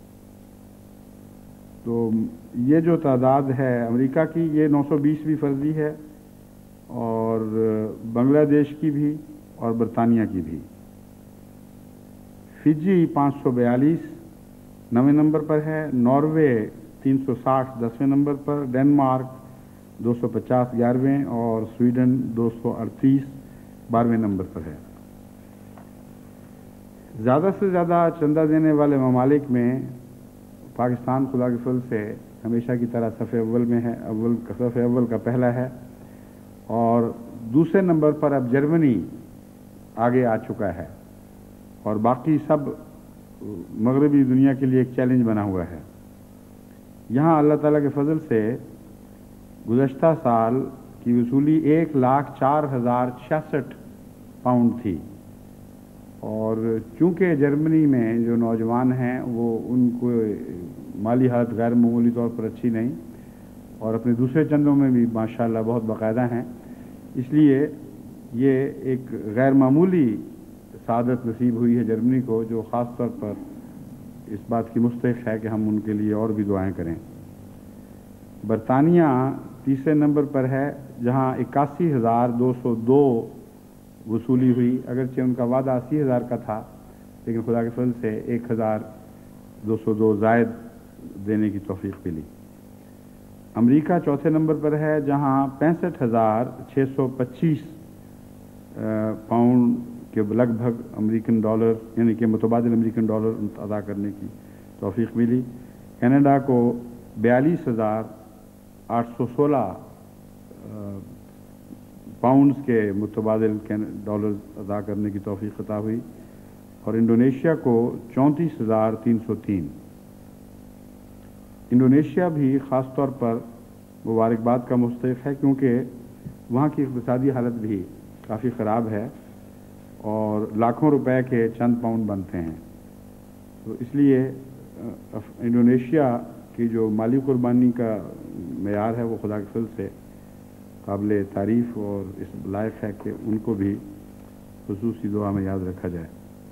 तो ये जो तादाद है अमेरिका की, ये 920 भी फ़र्ज़ी है और बांग्लादेश की भी और बरतानिया की भी। फिजी 542 9वें नंबर पर है, नॉर्वे 360 10वें नंबर पर, डेनमार्क 250 11वें और स्वीडन 238 12वें नंबर पर है। ज़्यादा से ज़्यादा चंदा देने वाले ममालिक में पाकिस्तान खुदा के फजल से हमेशा की तरह सफ़े अव्वल में है, सफ़े अव्वल का पहला है, और दूसरे नंबर पर अब जर्मनी आगे आ चुका है और बाकी सब मगरबी दुनिया के लिए एक चैलेंज बना हुआ है। यहाँ अल्लाह ताला के फजल से गुज़श्ता साल की वसूली 1,04,066 पाउंड थी, और चूँकि जर्मनी में जो नौजवान हैं वो उनको माली हालत गैर मामूली तौर पर अच्छी नहीं और अपने दूसरे चंदों में भी माशाअल्लाह बहुत बाकायदा हैं, इसलिए ये एक गैर मामूली सादत नसीब हुई है जर्मनी को, जो ख़ास तौर पर इस बात की मुस्तहिक़ है कि हम उनके लिए और भी दुआएं करें। बरतानिया तीसरे नंबर पर है, जहां 81,202 वसूली हुई, अगरचे उनका वादा 80,000 का था, लेकिन खुदा के फजल से 1,202 ज़ायद देने की तौफीक मिली। अमेरिका चौथे नंबर पर है, जहां 65,625 पाउंड के लगभग अमेरिकन डॉलर यानी कि मुतबादिल अमेरिकन डॉलर अदा करने की तौफीक मिली। कनाडा को 42,816 पाउंड्स के मुतबादिल डॉलर अदा करने की तौफीक अता हुई, और इंडोनेशिया को 34,303। इंडोनेशिया भी ख़ास तौर पर मुबारकबाद का मुस्तहिक़ है, क्योंकि वहाँ की इक़्तिसादी हालत भी काफ़ी ख़राब है और लाखों रुपए के चंद पाउंड बनते हैं। तो इसलिए इंडोनेशिया की जो माली कुर्बानी का मेयार है वो खुदा के फजल से काबिल तारीफ़ और इस लायक है कि उनको भी खुसूसी दुआ में याद रखा जाए।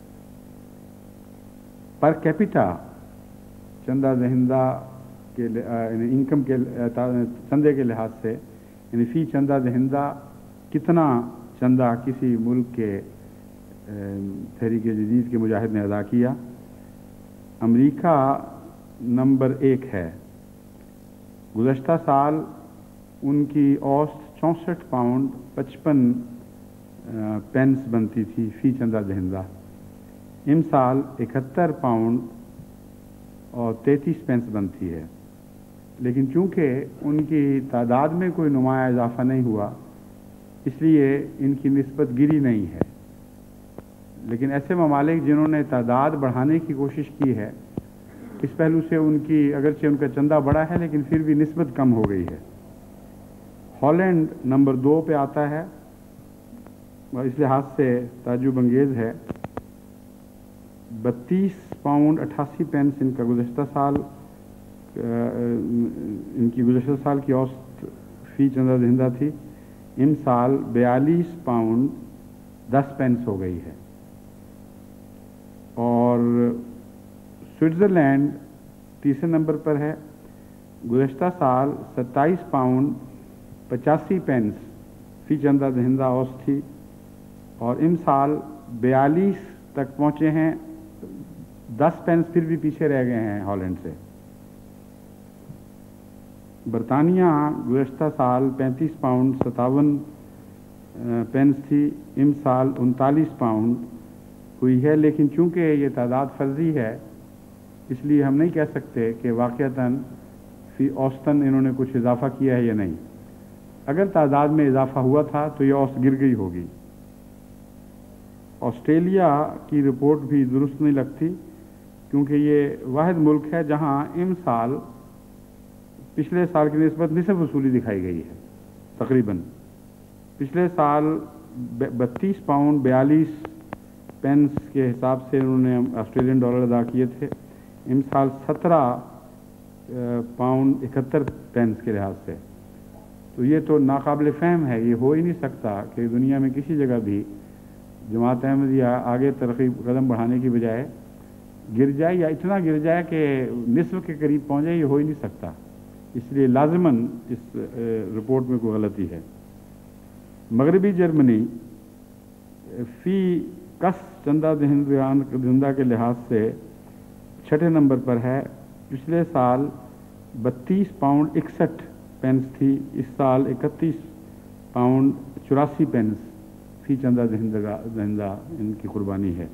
पर कैपिटा चंदा दहिंदा के इनकम के चंदे के लिहाज से, यानी फ़ी चंदा दहिंदा कितना चंदा किसी मुल्क के तहरीक जदीद के मुजाहिद ने अदा किया। अमेरिका नंबर 1 है। गुज़श्ता साल उनकी औसत 64 पाउंड 55 पेंस बनती थी फ़ी चंदा दहिंदा। इस साल 71 पाउंड और 33 पेंस बनती है, लेकिन चूँकि उनकी तादाद में कोई नुमाया इजाफा नहीं हुआ, इसलिए इनकी निस्बत गिरी नहीं है। लेकिन ऐसे ममालिक जिन्होंने तादाद बढ़ाने की कोशिश की है, इस पहलू से उनकी अगरचे उनका चंदा बड़ा है, लेकिन फिर भी निस्बत कम हो गई है। हॉलैंड नंबर 2 पे आता है और इस लिहाज से ताज्जुब अंगेज़ है। 32 पाउंड 88 पेंस इनका गुज़श्ता साल इनकी गुज़श्ता साल की औसत फ़ी चंदा दहिंदा थी। इन साल 42 पाउंड 10 पेंस हो गई है। और स्विट्ज़रलैंड तीसरे नंबर पर है। गुज़श्ता साल 27 पाउंड 85 पेंस फ़ी चंदा दहिंदा औसत थी, और इन साल 42 تک پہنچے ہیں، 10 پینس پھر بھی پیچھے رہ گئے ہیں ہالینڈ سے۔ برطانیہ گزشتہ سال 35 پاؤنڈ 57 پینس تھی، ان سال 39 پاؤنڈ ہوئی ہے، لیکن چونکہ یہ تعداد فرضی ہے اس لیے ہم نہیں کہہ سکتے کہ واقعتاً فی اوسطاً انہوں نے کچھ اضافہ کیا ہے یا نہیں۔ اگر تعداد میں اضافہ ہوا تھا تو یہ اوسط گر گئی ہوگی۔ آسٹریلیا کی رپورٹ بھی درست نہیں لگتی، کیونکہ یہ واحد ملک ہے جہاں ان سال پچھلے سال کی نسبت نصف وصولی دکھائی گئی ہے تقریباً۔ پچھلے سال 32 پاؤنڈ 42 پینس کے حساب سے انہوں نے آسٹریلین ڈالر ادا کیے تھے، ان سال 17 پاؤنڈ 71 پینس کے لحاظ سے۔ تو یہ تو ناقابل فہم ہے، یہ ہو ہی نہیں سکتا کہ دنیا میں کسی جگہ بھی جماعت احمدیہ آگے ترقی قدم بڑھانے کی بجائے گر جائے یا اتنا گر جائے کہ نصف کے قریب پہنچ جائے، یہ ہو ہی نہیں سکتا۔ اس لیے لازماً اس رپورٹ میں کوئی غلطی ہے۔ مغربی جرمنی فی کس چندہ دہندہ کے لحاظ سے 6 نمبر پر ہے۔ پچھلے سال 32 پاؤنڈ 61 پینس تھی، اس سال 31 پاؤنڈ 84 پینس فی چندہ دہندہ ان کی قربانی ہے۔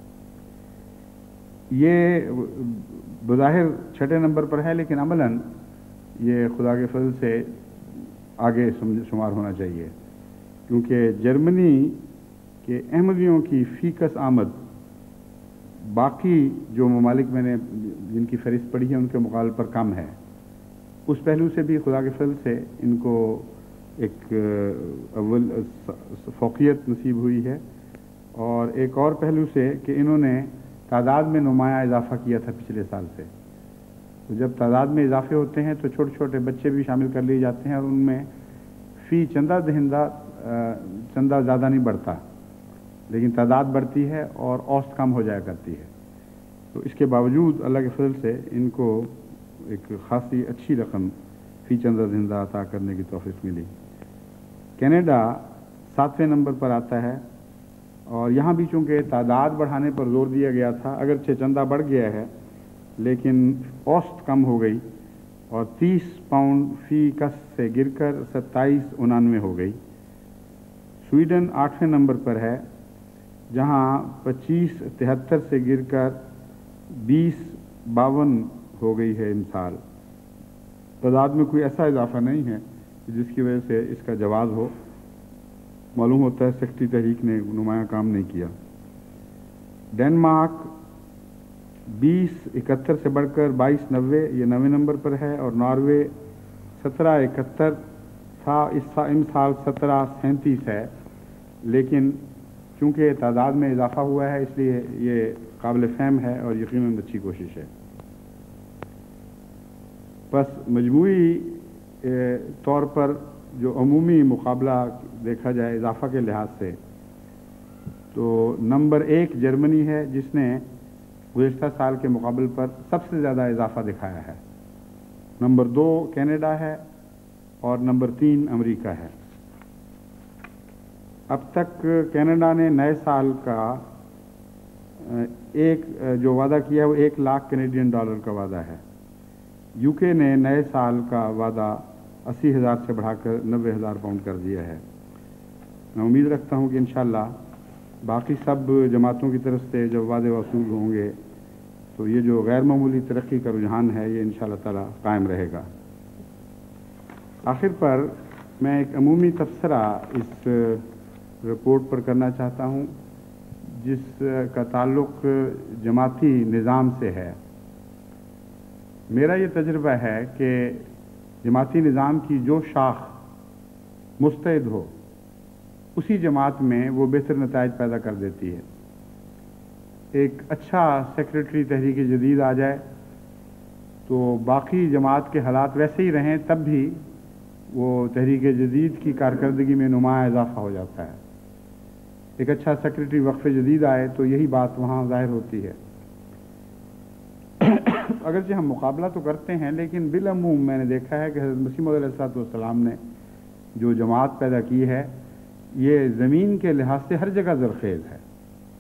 یہ بظاہر 6 نمبر پر ہے، لیکن عملاً یہ خدا کے فضل سے آگے شمار ہونا چاہیے، کیونکہ جرمنی کے احمدیوں کی فی کس آمد باقی جو ممالک میں نے جن کی فہرست پڑھی ہے ان کے مقابلے پر کم ہے۔ اس پہلو سے بھی خدا کے فضل سے ان کو ایک اول فوقیت نصیب ہوئی ہے، اور ایک اور پہلو سے کہ انہوں نے تعداد میں نمایاں اضافہ کیا تھا پچھلے سال سے۔ تو جب تعداد میں اضافے ہوتے ہیں تو چھوٹے چھوٹے بچے بھی شامل کر لیے جاتے ہیں، اور ان میں فی چندہ دہندہ چندہ زیادہ نہیں بڑھتا، لیکن تعداد بڑھتی ہے اور اوسط کم ہو جایا کرتی ہے۔ تو اس کے باوجود اللہ کے فضل سے ان کو ایک خاصی اچھی رقم فی چندہ دہندہ عطا کرنے کی توفیق ملی۔ کینیڈا 7ویں نمبر پر آتا ہے، اور یہاں بھی چونکہ تعداد بڑھانے پر زور دیا گیا تھا، اگرچہ چندہ بڑھ گیا ہے لیکن اوسط کم ہو گئی، اور 30 پاؤنڈ فی کس سے گر کر 27.99 ہو گئی۔ سویڈن 8ویں نمبر پر ہے، جہاں 25.73 سے گر کر 20.52 ہو گئی ہے ان سال۔ تعداد میں کوئی ایسا اضافہ نہیں ہے جس کی وجہ سے اس کا جواز ہو، معلوم ہوتا ہے سیکٹری تحریک نے نمایاں کام نہیں کیا۔ ڈنمارک 20.71 سے بڑھ کر 22.90 یہ 9ویں نمبر پر ہے، اور ناروے 17.71 تھا، ان سال 17.37 ہے، لیکن چونکہ تعداد میں اضافہ ہوا ہے اس لیے یہ قابل فہم ہے اور یقیناً اچھی کوشش ہے۔ بس مجموعی طور پر جو عمومی مقابلہ دیکھا جائے اضافہ کے لحاظ سے، تو نمبر 1 جرمنی ہے جس نے گزشتہ سال کے مقابل پر سب سے زیادہ اضافہ دکھایا ہے، نمبر 2 کینیڈا ہے، اور نمبر 3 امریکہ ہے۔ اب تک کینیڈا نے نئے سال کا جو وعدہ کیا ہے وہ 1 لاکھ کینیڈین ڈالر کا وعدہ ہے۔ یو کے نے نئے سال کا وعدہ 80,000 سے بڑھا کر 90,000 پاؤنڈ کر دیا ہے۔ میں امید رکھتا ہوں کہ انشاءاللہ باقی سب جماعتوں کی طرف سے جب وعدے وصول ہوں گے تو یہ جو غیر معمولی ترقی کا رجحان ہے یہ انشاءاللہ تعالی قائم رہے گا۔ آخر پر میں ایک عمومی تبصرہ اس رپورٹ پر کرنا چاہتا ہوں جس کا تعلق جماعتی نظام سے ہے۔ میرا یہ تجربہ ہے کہ جماعتی نظام کی جو شاخ مستعد ہو اسی جماعت میں وہ بہتر نتائج پیدا کر دیتی ہے۔ ایک اچھا سیکریٹری تحریک جدید آ جائے تو باقی جماعت کے حالات ویسے ہی رہیں، تب بھی وہ تحریک جدید کی کارکردگی میں نمایاں اضافہ ہو جاتا ہے۔ ایک اچھا سیکریٹری وقف جدید آئے تو یہی بات وہاں ظاہر ہوتی ہے۔ اگرچہ ہم مقابلہ تو کرتے ہیں، لیکن بالعموم میں نے دیکھا ہے کہ حضرت مسیح موعود علیہ السلام نے جو جماعت پیدا کی ہے یہ زمین کے لحاظ سے ہر جگہ زرخیز ہے۔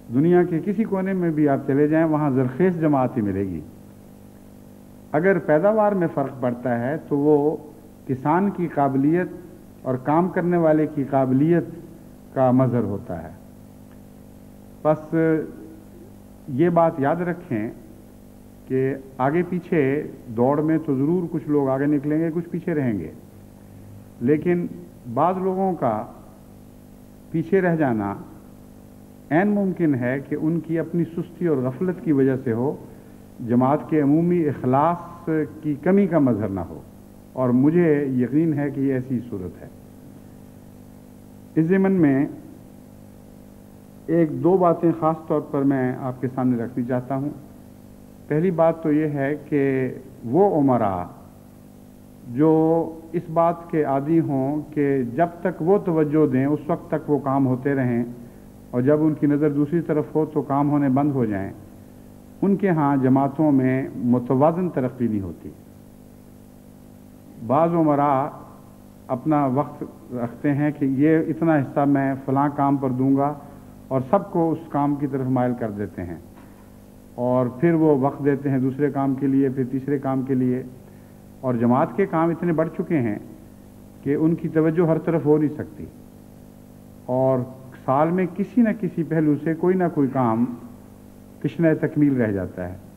دنیا کے کسی کونے میں بھی آپ چلے جائیں وہاں زرخیز جماعت ہی ملے گی۔ اگر پیداوار میں فرق پڑتا ہے تو وہ کسان کی قابلیت اور کام کرنے والے کی قابلیت کا مظہر ہوتا ہے۔ بس یہ بات یاد رکھیں کہ آگے پیچھے دوڑ میں تو ضرور کچھ لوگ آگے نکلیں گے، کچھ پیچھے رہیں گے، لیکن بعض لوگوں کا پیچھے رہ جانا عین ممکن ہے کہ ان کی اپنی سستی اور غفلت کی وجہ سے ہو، جماعت کے عمومی اخلاص کی کمی کا مظہر نہ ہو، اور مجھے یقین ہے کہ یہ ایسی صورت ہے۔ اس ضمن میں ایک دو باتیں خاص طور پر میں آپ کے سامنے رکھنی چاہتا ہوں۔ پہلی بات تو یہ ہے کہ وہ امراء جو اس بات کے عادی ہوں کہ جب تک وہ توجہ دیں اس وقت تک وہ کام ہوتے رہیں، اور جب ان کی نظر دوسری طرف ہو تو کام ہونے بند ہو جائیں، ان کے ہاں جماعتوں میں متوازن ترقی نہیں ہوتی۔ بعض امراء اپنا وقت رکھتے ہیں کہ یہ اتنا حصہ میں فلاں کام پر دوں گا اور سب کو اس کام کی طرف مائل کر دیتے ہیں، اور پھر وہ وقت دیتے ہیں دوسرے کام کے لیے، پھر تیسرے کام کے لیے، اور جماعت کے کام اتنے بڑھ چکے ہیں کہ ان کی توجہ ہر طرف ہو نہیں سکتی، اور سال میں کسی نہ کسی پہلو سے کوئی نہ کوئی کام تشنہ تکمیل رہ جاتا ہے۔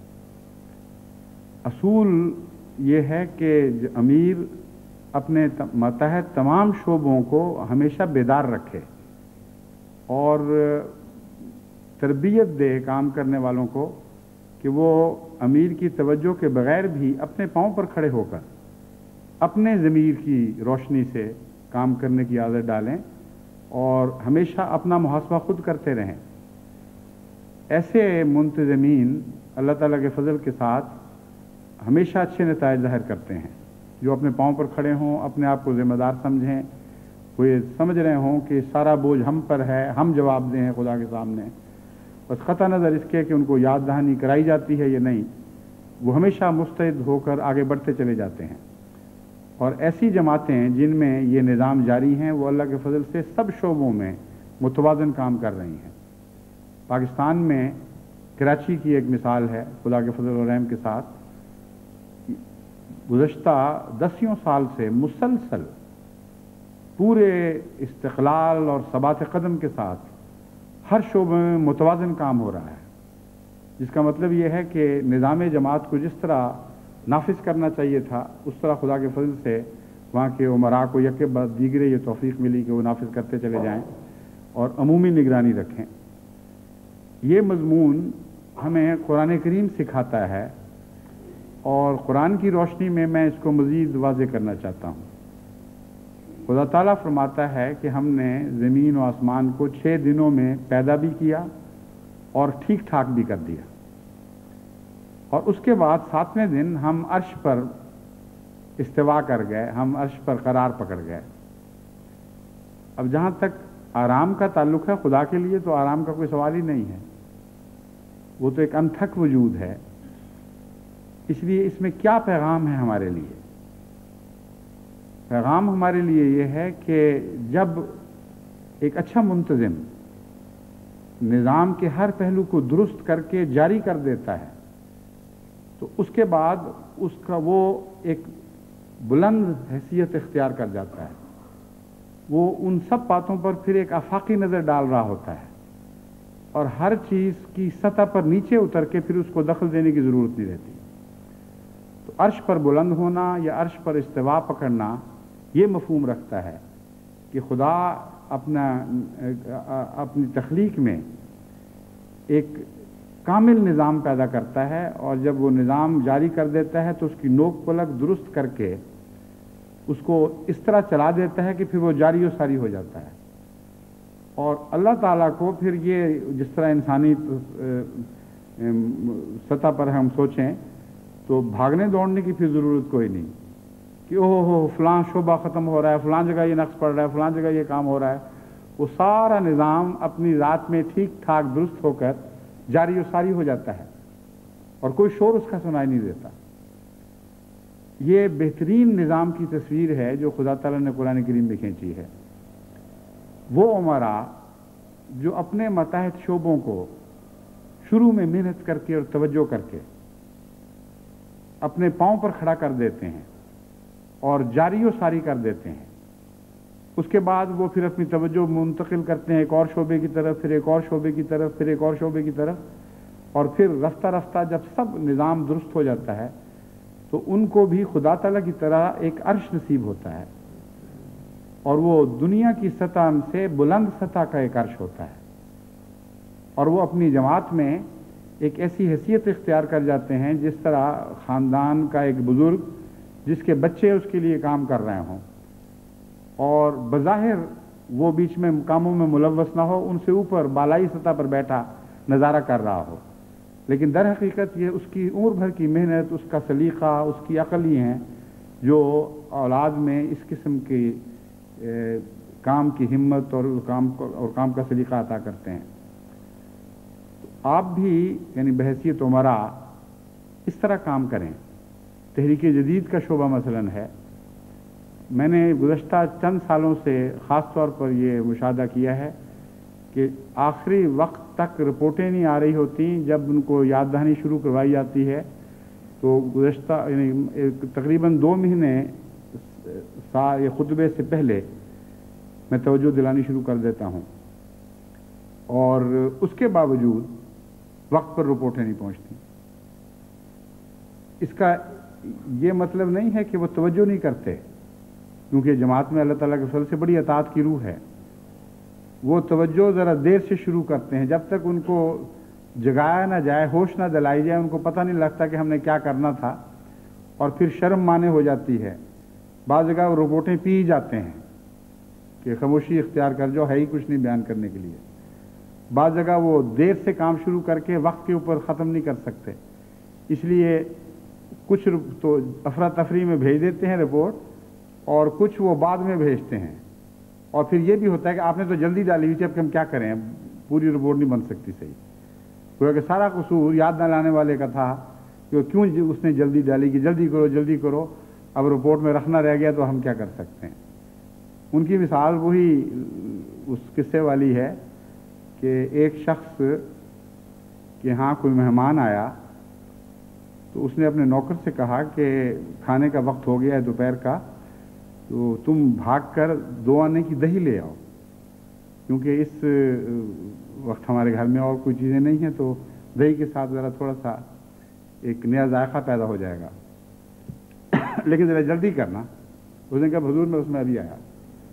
اصول یہ ہے کہ امیر اپنے ماتحت تمام شعبوں کو ہمیشہ بیدار رکھے اور تربیت دے کام کرنے والوں کو کہ وہ امیر کی توجہ کے بغیر بھی اپنے پاؤں پر کھڑے ہو کر اپنے ضمیر کی روشنی سے کام کرنے کی عادت ڈالیں اور ہمیشہ اپنا محاسبہ خود کرتے رہیں۔ ایسے منتظمین اللہ تعالیٰ کے فضل کے ساتھ ہمیشہ اچھے نتائج ظاہر کرتے ہیں، جو اپنے پاؤں پر کھڑے ہوں، اپنے آپ کو ذمہ دار سمجھیں، وہ یہ سمجھ رہے ہوں کہ سارا بوجھ ہم پر ہے، ہم جواب دیں خدا کے سامنے، بس قطع نظر اس کے کہ ان کو یاد دہانی کرائی جاتی ہے یا نہیں، وہ ہمیشہ مستعد ہو کر آگے بڑھتے چلے جاتے ہیں۔ اور ایسی جماعتیں جن میں یہ نظام جاری ہیں وہ اللہ کے فضل سے سب شعبوں میں متوازن کام کر رہی ہیں۔ پاکستان میں کراچی کی ایک مثال ہے، خدا کے فضل و رحم کے ساتھ گزشتہ 10 سال سے مسلسل پورے استقلال اور ثبات قدم کے ساتھ ہر شعبے میں متوازن کام ہو رہا ہے، جس کا مطلب یہ ہے کہ نظام جماعت کو جس طرح نافذ کرنا چاہیے تھا اس طرح خدا کے فضل سے وہاں کے امراء کو یک بعد دیگرے یہ توفیق ملی کہ وہ نافذ کرتے چلے جائیں اور عمومی نگرانی رکھیں۔ یہ مضمون ہمیں قرآن کریم سکھاتا ہے، اور قرآن کی روشنی میں اس کو مزید واضح کرنا چاہتا ہوں۔ خدا تعالیٰ فرماتا ہے کہ ہم نے زمین و آسمان کو 6 دنوں میں پیدا بھی کیا اور ٹھیک ٹھاک بھی کر دیا، اور اس کے بعد 7ویں دن ہم عرش پر استوا کر گئے، ہم عرش پر قرار پکڑ گئے۔ اب جہاں تک آرام کا تعلق ہے، خدا کے لیے تو آرام کا کوئی سوال ہی نہیں ہے، وہ تو ایک انتھک وجود ہے۔ اس لیے اس میں کیا پیغام ہے ہمارے لیے؟ پیغام ہمارے لیے یہ ہے کہ جب ایک اچھا منتظم نظام کے ہر پہلو کو درست کر کے جاری کر دیتا ہے تو اس کے بعد اس کا وہ ایک بلند حیثیت اختیار کر جاتا ہے، وہ ان سب باتوں پر پھر ایک آفاقی نظر ڈال رہا ہوتا ہے، اور ہر چیز کی سطح پر نیچے اتر کے پھر اس کو دخل دینے کی ضرورت نہیں رہتی۔ تو عرش پر بلند ہونا یا عرش پر استوا پکڑنا یہ مفہوم رکھتا ہے کہ خدا اپنی تخلیق میں ایک کامل نظام پیدا کرتا ہے، اور جب وہ نظام جاری کر دیتا ہے تو اس کی نوک پلک درست کر کے اس کو اس طرح چلا دیتا ہے کہ پھر وہ جاری و ساری ہو جاتا ہے۔ اور اللہ تعالیٰ کو پھر یہ جس طرح انسانی سطح پر ہم سوچیں تو بھاگنے دوڑنے کی پھر ضرورت کوئی نہیں کہ اوہ فلاں شعبہ ختم ہو رہا ہے، فلاں جگہ یہ نقص پڑ رہا ہے، فلاں جگہ یہ کام ہو رہا ہے۔ وہ سارا نظام اپنی ذات میں ٹھیک ٹھاک درست ہو کر جاری و ساری ہو جاتا ہے، اور کوئی شور اس کا سنائی نہیں دیتا۔ یہ بہترین نظام کی تصویر ہے جو خدا تعالیٰ نے قرآن کریم میں کھینچی ہے۔ وہ امراء جو اپنے ماتحت شعبوں کو شروع میں محنت کر کے اور توجہ کر کے اپنے پاؤں پر کھڑا کر دیتے ہیں اور جاری و ساری کر دیتے ہیں، اس کے بعد وہ پھر اپنی توجہ منتقل کرتے ہیں ایک اور شعبے کی طرف، پھر ایک اور شعبے کی طرف، پھر ایک اور شعبے کی طرف، اور پھر رفتہ رفتہ جب سب نظام درست ہو جاتا ہے تو ان کو بھی خدا تعالیٰ کی طرح ایک عرش نصیب ہوتا ہے، اور وہ دنیا کی سطح سے بلند سطح کا ایک عرش ہوتا ہے، اور وہ اپنی جماعت میں ایک ایسی حیثیت اختیار کر جاتے ہیں جس طرح خاندان کا ایک بزرگ جس کے بچے اس کے لیے کام کر رہے ہوں اور بظاہر وہ بیچ میں کاموں میں ملوث نہ ہو، ان سے اوپر بالائی سطح پر بیٹھا نظارہ کر رہا ہو، لیکن در حقیقت یہ اس کی عمر بھر کی محنت، اس کا سلیقہ، اس کی عقل ہی ہیں جو اولاد میں اس قسم کی کام کی ہمت اور کام کا سلیقہ عطا کرتے ہیں۔ آپ بھی یعنی بحیثیت امراء اس طرح کام کریں۔ تحریک جدید کا شعبہ مثلاً ہے، میں نے گزشتہ چند سالوں سے خاص طور پر یہ مشاہدہ کیا ہے کہ آخری وقت تک رپورٹیں نہیں آ رہی ہوتی، جب ان کو یاد دہانی شروع کروائی جاتی ہے تو گزشتہ یعنی تقریباً 2 مہینے یہ خطبے سے پہلے میں توجہ دلانی شروع کر دیتا ہوں، اور اس کے باوجود وقت پر رپورٹیں نہیں پہنچتی۔ اس کا یہ مطلب نہیں ہے کہ وہ توجہ نہیں کرتے، کیونکہ جماعت میں اللہ تعالیٰ کے فضل سے بڑی اطاعت کی روح ہے، وہ توجہ ذرا دیر سے شروع کرتے ہیں، جب تک ان کو جگایا نہ جائے، ہوش نہ دلائی جائے، ان کو پتہ نہیں لگتا کہ ہم نے کیا کرنا تھا، اور پھر شرم مانے ہو جاتی ہے۔ بعض جگہ وہ رپورٹیں پی ہی جاتے ہیں کہ خاموشی اختیار کر جو ہے ہی کچھ نہیں بیان کرنے کے لیے۔ بعض جگہ وہ دیر سے کام شروع کر کے وقت کے اوپر ختم نہیں کر سکتے، اس لیے کچھ تو افراتفری میں بھیج دیتے ہیں رپورٹ، اور کچھ وہ بعد میں بھیجتے ہیں، اور پھر یہ بھی ہوتا ہے کہ آپ نے تو جلدی ڈالی ہوئی تھی، اب کہ ہم کیا کریں، پوری رپورٹ نہیں بن سکتی صحیح، کیونکہ سارا قصور یاد نہ لانے والے کا تھا کہ کیوں اس نے جلدی ڈالی کہ جلدی کرو جلدی کرو، اب رپورٹ میں رکھنا رہ گیا تو ہم کیا کر سکتے ہیں۔ ان کی مثال وہی اس قصے والی ہے کہ ایک شخص کے ہاں کوئی مہمان آیا تو اس نے اپنے نوکر سے کہا کہ کھانے کا وقت ہو گیا ہے دوپہر کا، تو تم بھاگ کر 2 آنے کی دہی لے آؤ، کیونکہ اس وقت ہمارے گھر میں اور کوئی چیزیں نہیں ہیں، تو دہی کے ساتھ ذرا تھوڑا سا ایک نیا ذائقہ پیدا ہو جائے گا، لیکن ذرا جلدی کرنا۔ اس نے کہا حضور میں اس میں ابھی آیا۔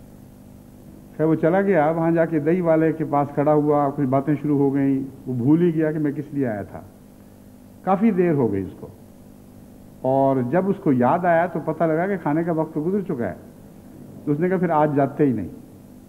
خیر وہ چلا گیا، وہاں جا کے دہی والے کے پاس کھڑا ہوا، کچھ باتیں شروع ہو گئیں، وہ بھول ہی گیا کہ میں کس لیے آیا تھا، کافی دیر ہو گئی اس کو، اور جب اس کو یاد آیا تو پتہ لگا کہ کھانے کا وقت تو گزر چکا ہے، تو اس نے کہا پھر آج جاتے ہی نہیں،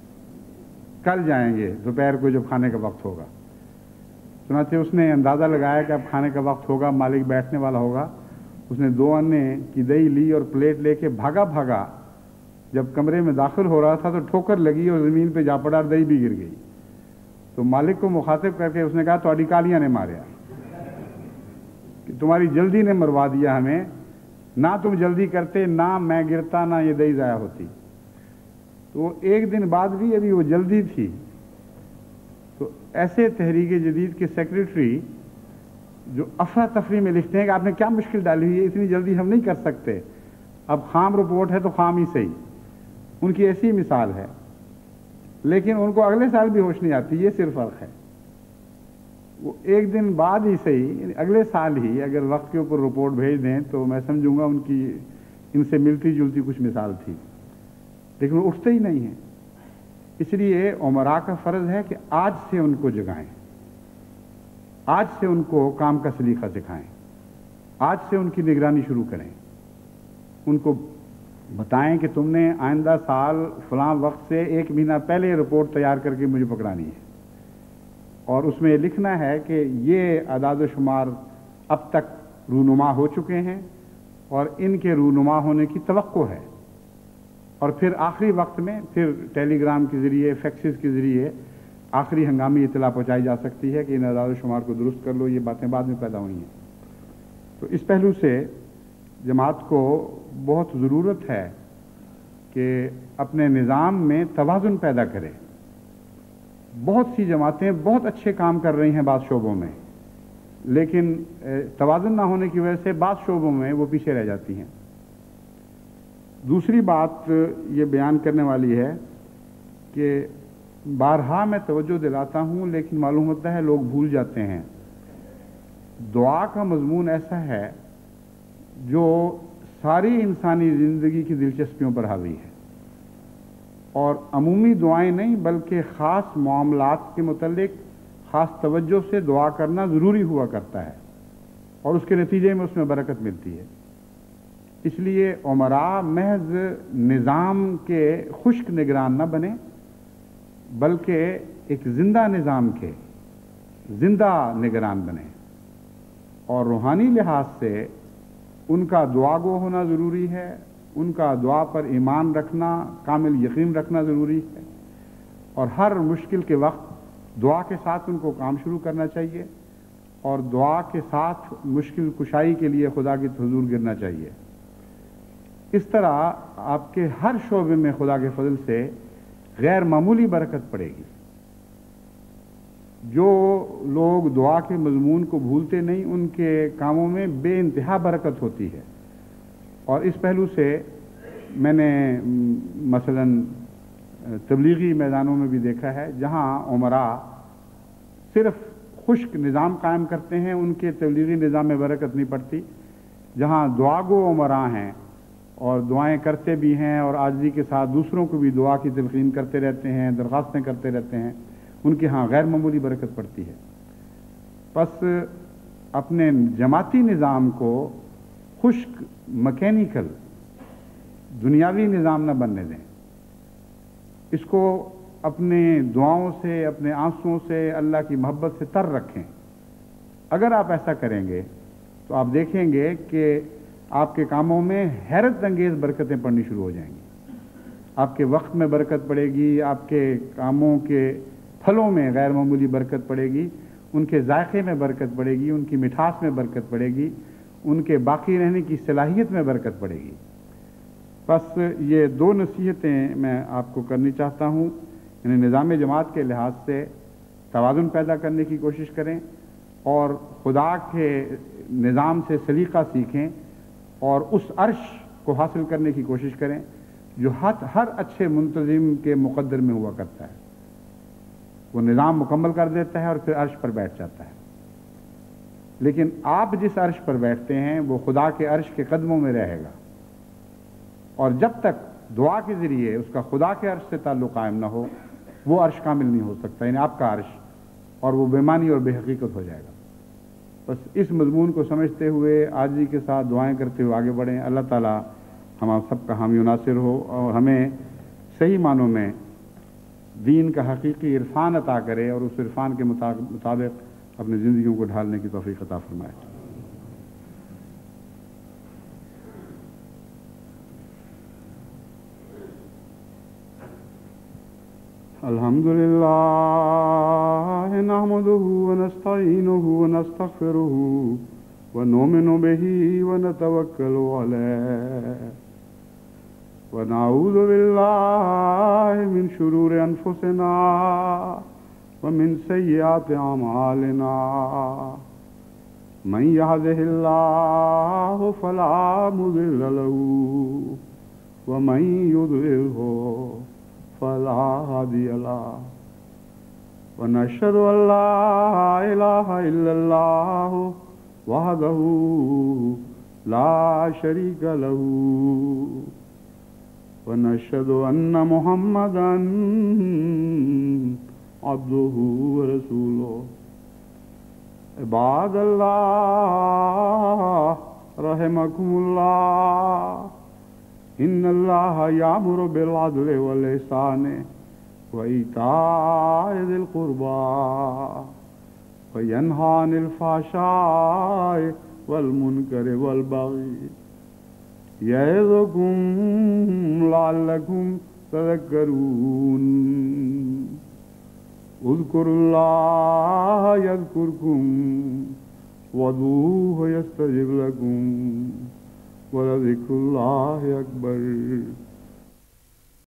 کل جائیں گے دوپہر کو جب کھانے کا وقت ہوگا۔ چنانچہ اس نے اندازہ لگایا کہ اب کھانے کا وقت ہوگا، مالک بیٹھنے والا ہوگا، اس نے 2 آنے کی دہی لی اور پلیٹ لے کے بھاگا، جب کمرے میں داخل ہو رہا تھا تو ٹھوکر لگی اور زمین پہ جا پڑا اور دہی بھی گر گئی، تو مالک کو مخاطب کر کے اس نے کہا تہاڈی کالیاں نے ماریا، کہ تمہاری جلدی نے مروا دیا ہمیں، نہ تم جلدی کرتے، نہ میں گرتا، نہ یہ دہی ضائع ہوتی۔ تو 1 دن بعد بھی ابھی وہ جلدی تھی۔ تو ایسے تحریک جدید کے سیکریٹری جو افراتفری میں لکھتے ہیں کہ آپ نے کیا مشکل ڈالی ہوئی ہے، اتنی جلدی ہم نہیں کر سکتے، اب خام رپورٹ ہے تو خام ہی صحیح، ان کی ایسی مثال ہے، لیکن ان کو اگلے سال بھی ہوش نہیں آتی، یہ صرف فرق ہے۔ وہ 1 دن بعد ہی صحیح، یعنی اگلے سال ہی اگر وقت کے اوپر رپورٹ بھیج دیں تو میں سمجھوں گا ان کی ان سے ملتی جلتی کچھ مثال تھی، لیکن وہ اٹھتے ہی نہیں ہیں۔ اس لیے امراء کا فرض ہے کہ آج سے ان کو جگائیں، آج سے ان کو کام کا سلیقہ سکھائیں، آج سے ان کی نگرانی شروع کریں، ان کو بتائیں کہ تم نے آئندہ سال فلاں وقت سے 1 مہینہ پہلے رپورٹ تیار کر کے مجھے پکڑانی ہے، اور اس میں لکھنا ہے کہ یہ اعداد و شمار اب تک رونما ہو چکے ہیں اور ان کے رونما ہونے کی توقع ہے، اور پھر آخری وقت میں پھر ٹیلی گرام کے ذریعے، فیکسز کے ذریعے آخری ہنگامی اطلاع پہنچائی جا سکتی ہے کہ ان اعداد و شمار کو درست کر لو، یہ باتیں بعد میں پیدا ہوئی ہیں۔ تو اس پہلو سے جماعت کو بہت ضرورت ہے کہ اپنے نظام میں توازن پیدا کرے۔ بہت سی جماعتیں بہت اچھے کام کر رہی ہیں بعض شعبوں میں، لیکن توازن نہ ہونے کی وجہ سے بعض شعبوں میں وہ پیچھے رہ جاتی ہیں۔ دوسری بات یہ بیان کرنے والی ہے کہ بارہا میں توجہ دلاتا ہوں لیکن معلوم ہوتا ہے لوگ بھول جاتے ہیں۔ دعا کا مضمون ایسا ہے جو ساری انسانی زندگی کی دلچسپیوں پر حاوی ہے، اور عمومی دعائیں نہیں بلکہ خاص معاملات کے متعلق خاص توجہ سے دعا کرنا ضروری ہوا کرتا ہے، اور اس کے نتیجے میں اس میں برکت ملتی ہے۔ اس لیے امراء محض نظام کے خشک نگران نہ بنے بلکہ ایک زندہ نظام کے زندہ نگران بنے، اور روحانی لحاظ سے ان کا دعا گو ہونا ضروری ہے، ان کا دعا پر ایمان رکھنا، کامل یقین رکھنا ضروری ہے، اور ہر مشکل کے وقت دعا کے ساتھ ان کو کام شروع کرنا چاہیے، اور دعا کے ساتھ مشکل کشائی کے لیے خدا کی حضور گرنا چاہیے۔ اس طرح آپ کے ہر شعبے میں خدا کے فضل سے غیر معمولی برکت پڑے گی۔ جو لوگ دعا کے مضمون کو بھولتے نہیں ان کے کاموں میں بے انتہا برکت ہوتی ہے، اور اس پہلو سے میں نے مثلا تبلیغی میدانوں میں بھی دیکھا ہے جہاں امراء صرف خشک نظام قائم کرتے ہیں ان کے تبلیغی نظام میں برکت نہیں پڑتی، جہاں دعا گو امراء ہیں اور دعائیں کرتے بھی ہیں اور عاجزی کے ساتھ دوسروں کو بھی دعا کی تلقین کرتے رہتے ہیں، درخواستیں کرتے رہتے ہیں، ان کے ہاں غیر معمولی برکت پڑتی ہے۔ پس اپنے جماعتی نظام کو خشک مکینیکل دنیاوی نظام نہ بننے دیں، اس کو اپنے دعاؤں سے، اپنے آنسوؤں سے، اللہ کی محبت سے تر رکھیں۔ اگر آپ ایسا کریں گے تو آپ دیکھیں گے کہ آپ کے کاموں میں حیرت انگیز برکتیں پڑنی شروع ہو جائیں گی۔ آپ کے وقت میں برکت پڑے گی، آپ کے کاموں کے پھلوں میں غیر معمولی برکت پڑے گی، ان کے ذائقے میں برکت پڑے گی، ان کی مٹھاس میں برکت پڑے گی، ان کے باقی رہنے کی صلاحیت میں برکت پڑے گی۔ بس یہ دو نصیحتیں میں آپ کو کرنی چاہتا ہوں، یعنی نظام جماعت کے لحاظ سے توازن پیدا کرنے کی کوشش کریں، اور خدا کے نظام سے سلیقہ سیکھیں، اور اس عرش کو حاصل کرنے کی کوشش کریں جو ہر اچھے منتظم کے مقدر میں ہوا کرتا ہے۔ وہ نظام مکمل کر دیتا ہے اور پھر عرش پر بیٹھ جاتا ہے، لیکن آپ جس عرش پر بیٹھتے ہیں وہ خدا کے عرش کے قدموں میں رہے گا، اور جب تک دعا کے ذریعے اس کا خدا کے عرش سے تعلق قائم نہ ہو وہ عرش کامل نہیں ہو سکتا، یعنی آپ کا عرش، اور وہ بے معنی اور بے حقیقت ہو جائے گا۔ بس اس مضمون کو سمجھتے ہوئے عاجزی کے ساتھ دعائیں کرتے ہوئے آگے بڑھیں۔ اللہ تعالیٰ ہم آپ سب کا حامی و ناصر ہو، اور ہمیں صحیح معنوں میں دین کا حقیقی عرفان عطا کرے، اور اس عرفان کے مطابق اپنی زندگیوں کو ڈھالنے کی توفیق عطا فرمائے۔ الحمدللہ نحمده ونستعینه ونستغفره ونؤمن به ونتوکل علیہ ونعوذ باللہ من شرور انفسنا ومن سیئات اعمالنا من يهده اللہ فلا مضل له ومن يضلله فلا هادي له ونشهد أن لا إله إلا الله وحده لا شريك له ونشهد أن محمدا عبده ورسوله عباد الله رحمكم الله إن الله يأمر بالعدل والإحسان وإيتاء ذي القربى وينهى عن الفحشاء والمنكر والبغي يعظكم لعلكم تذكرون اذكروا الله يذكركم وادعوه يستجب لكم ولذكر الله أكبر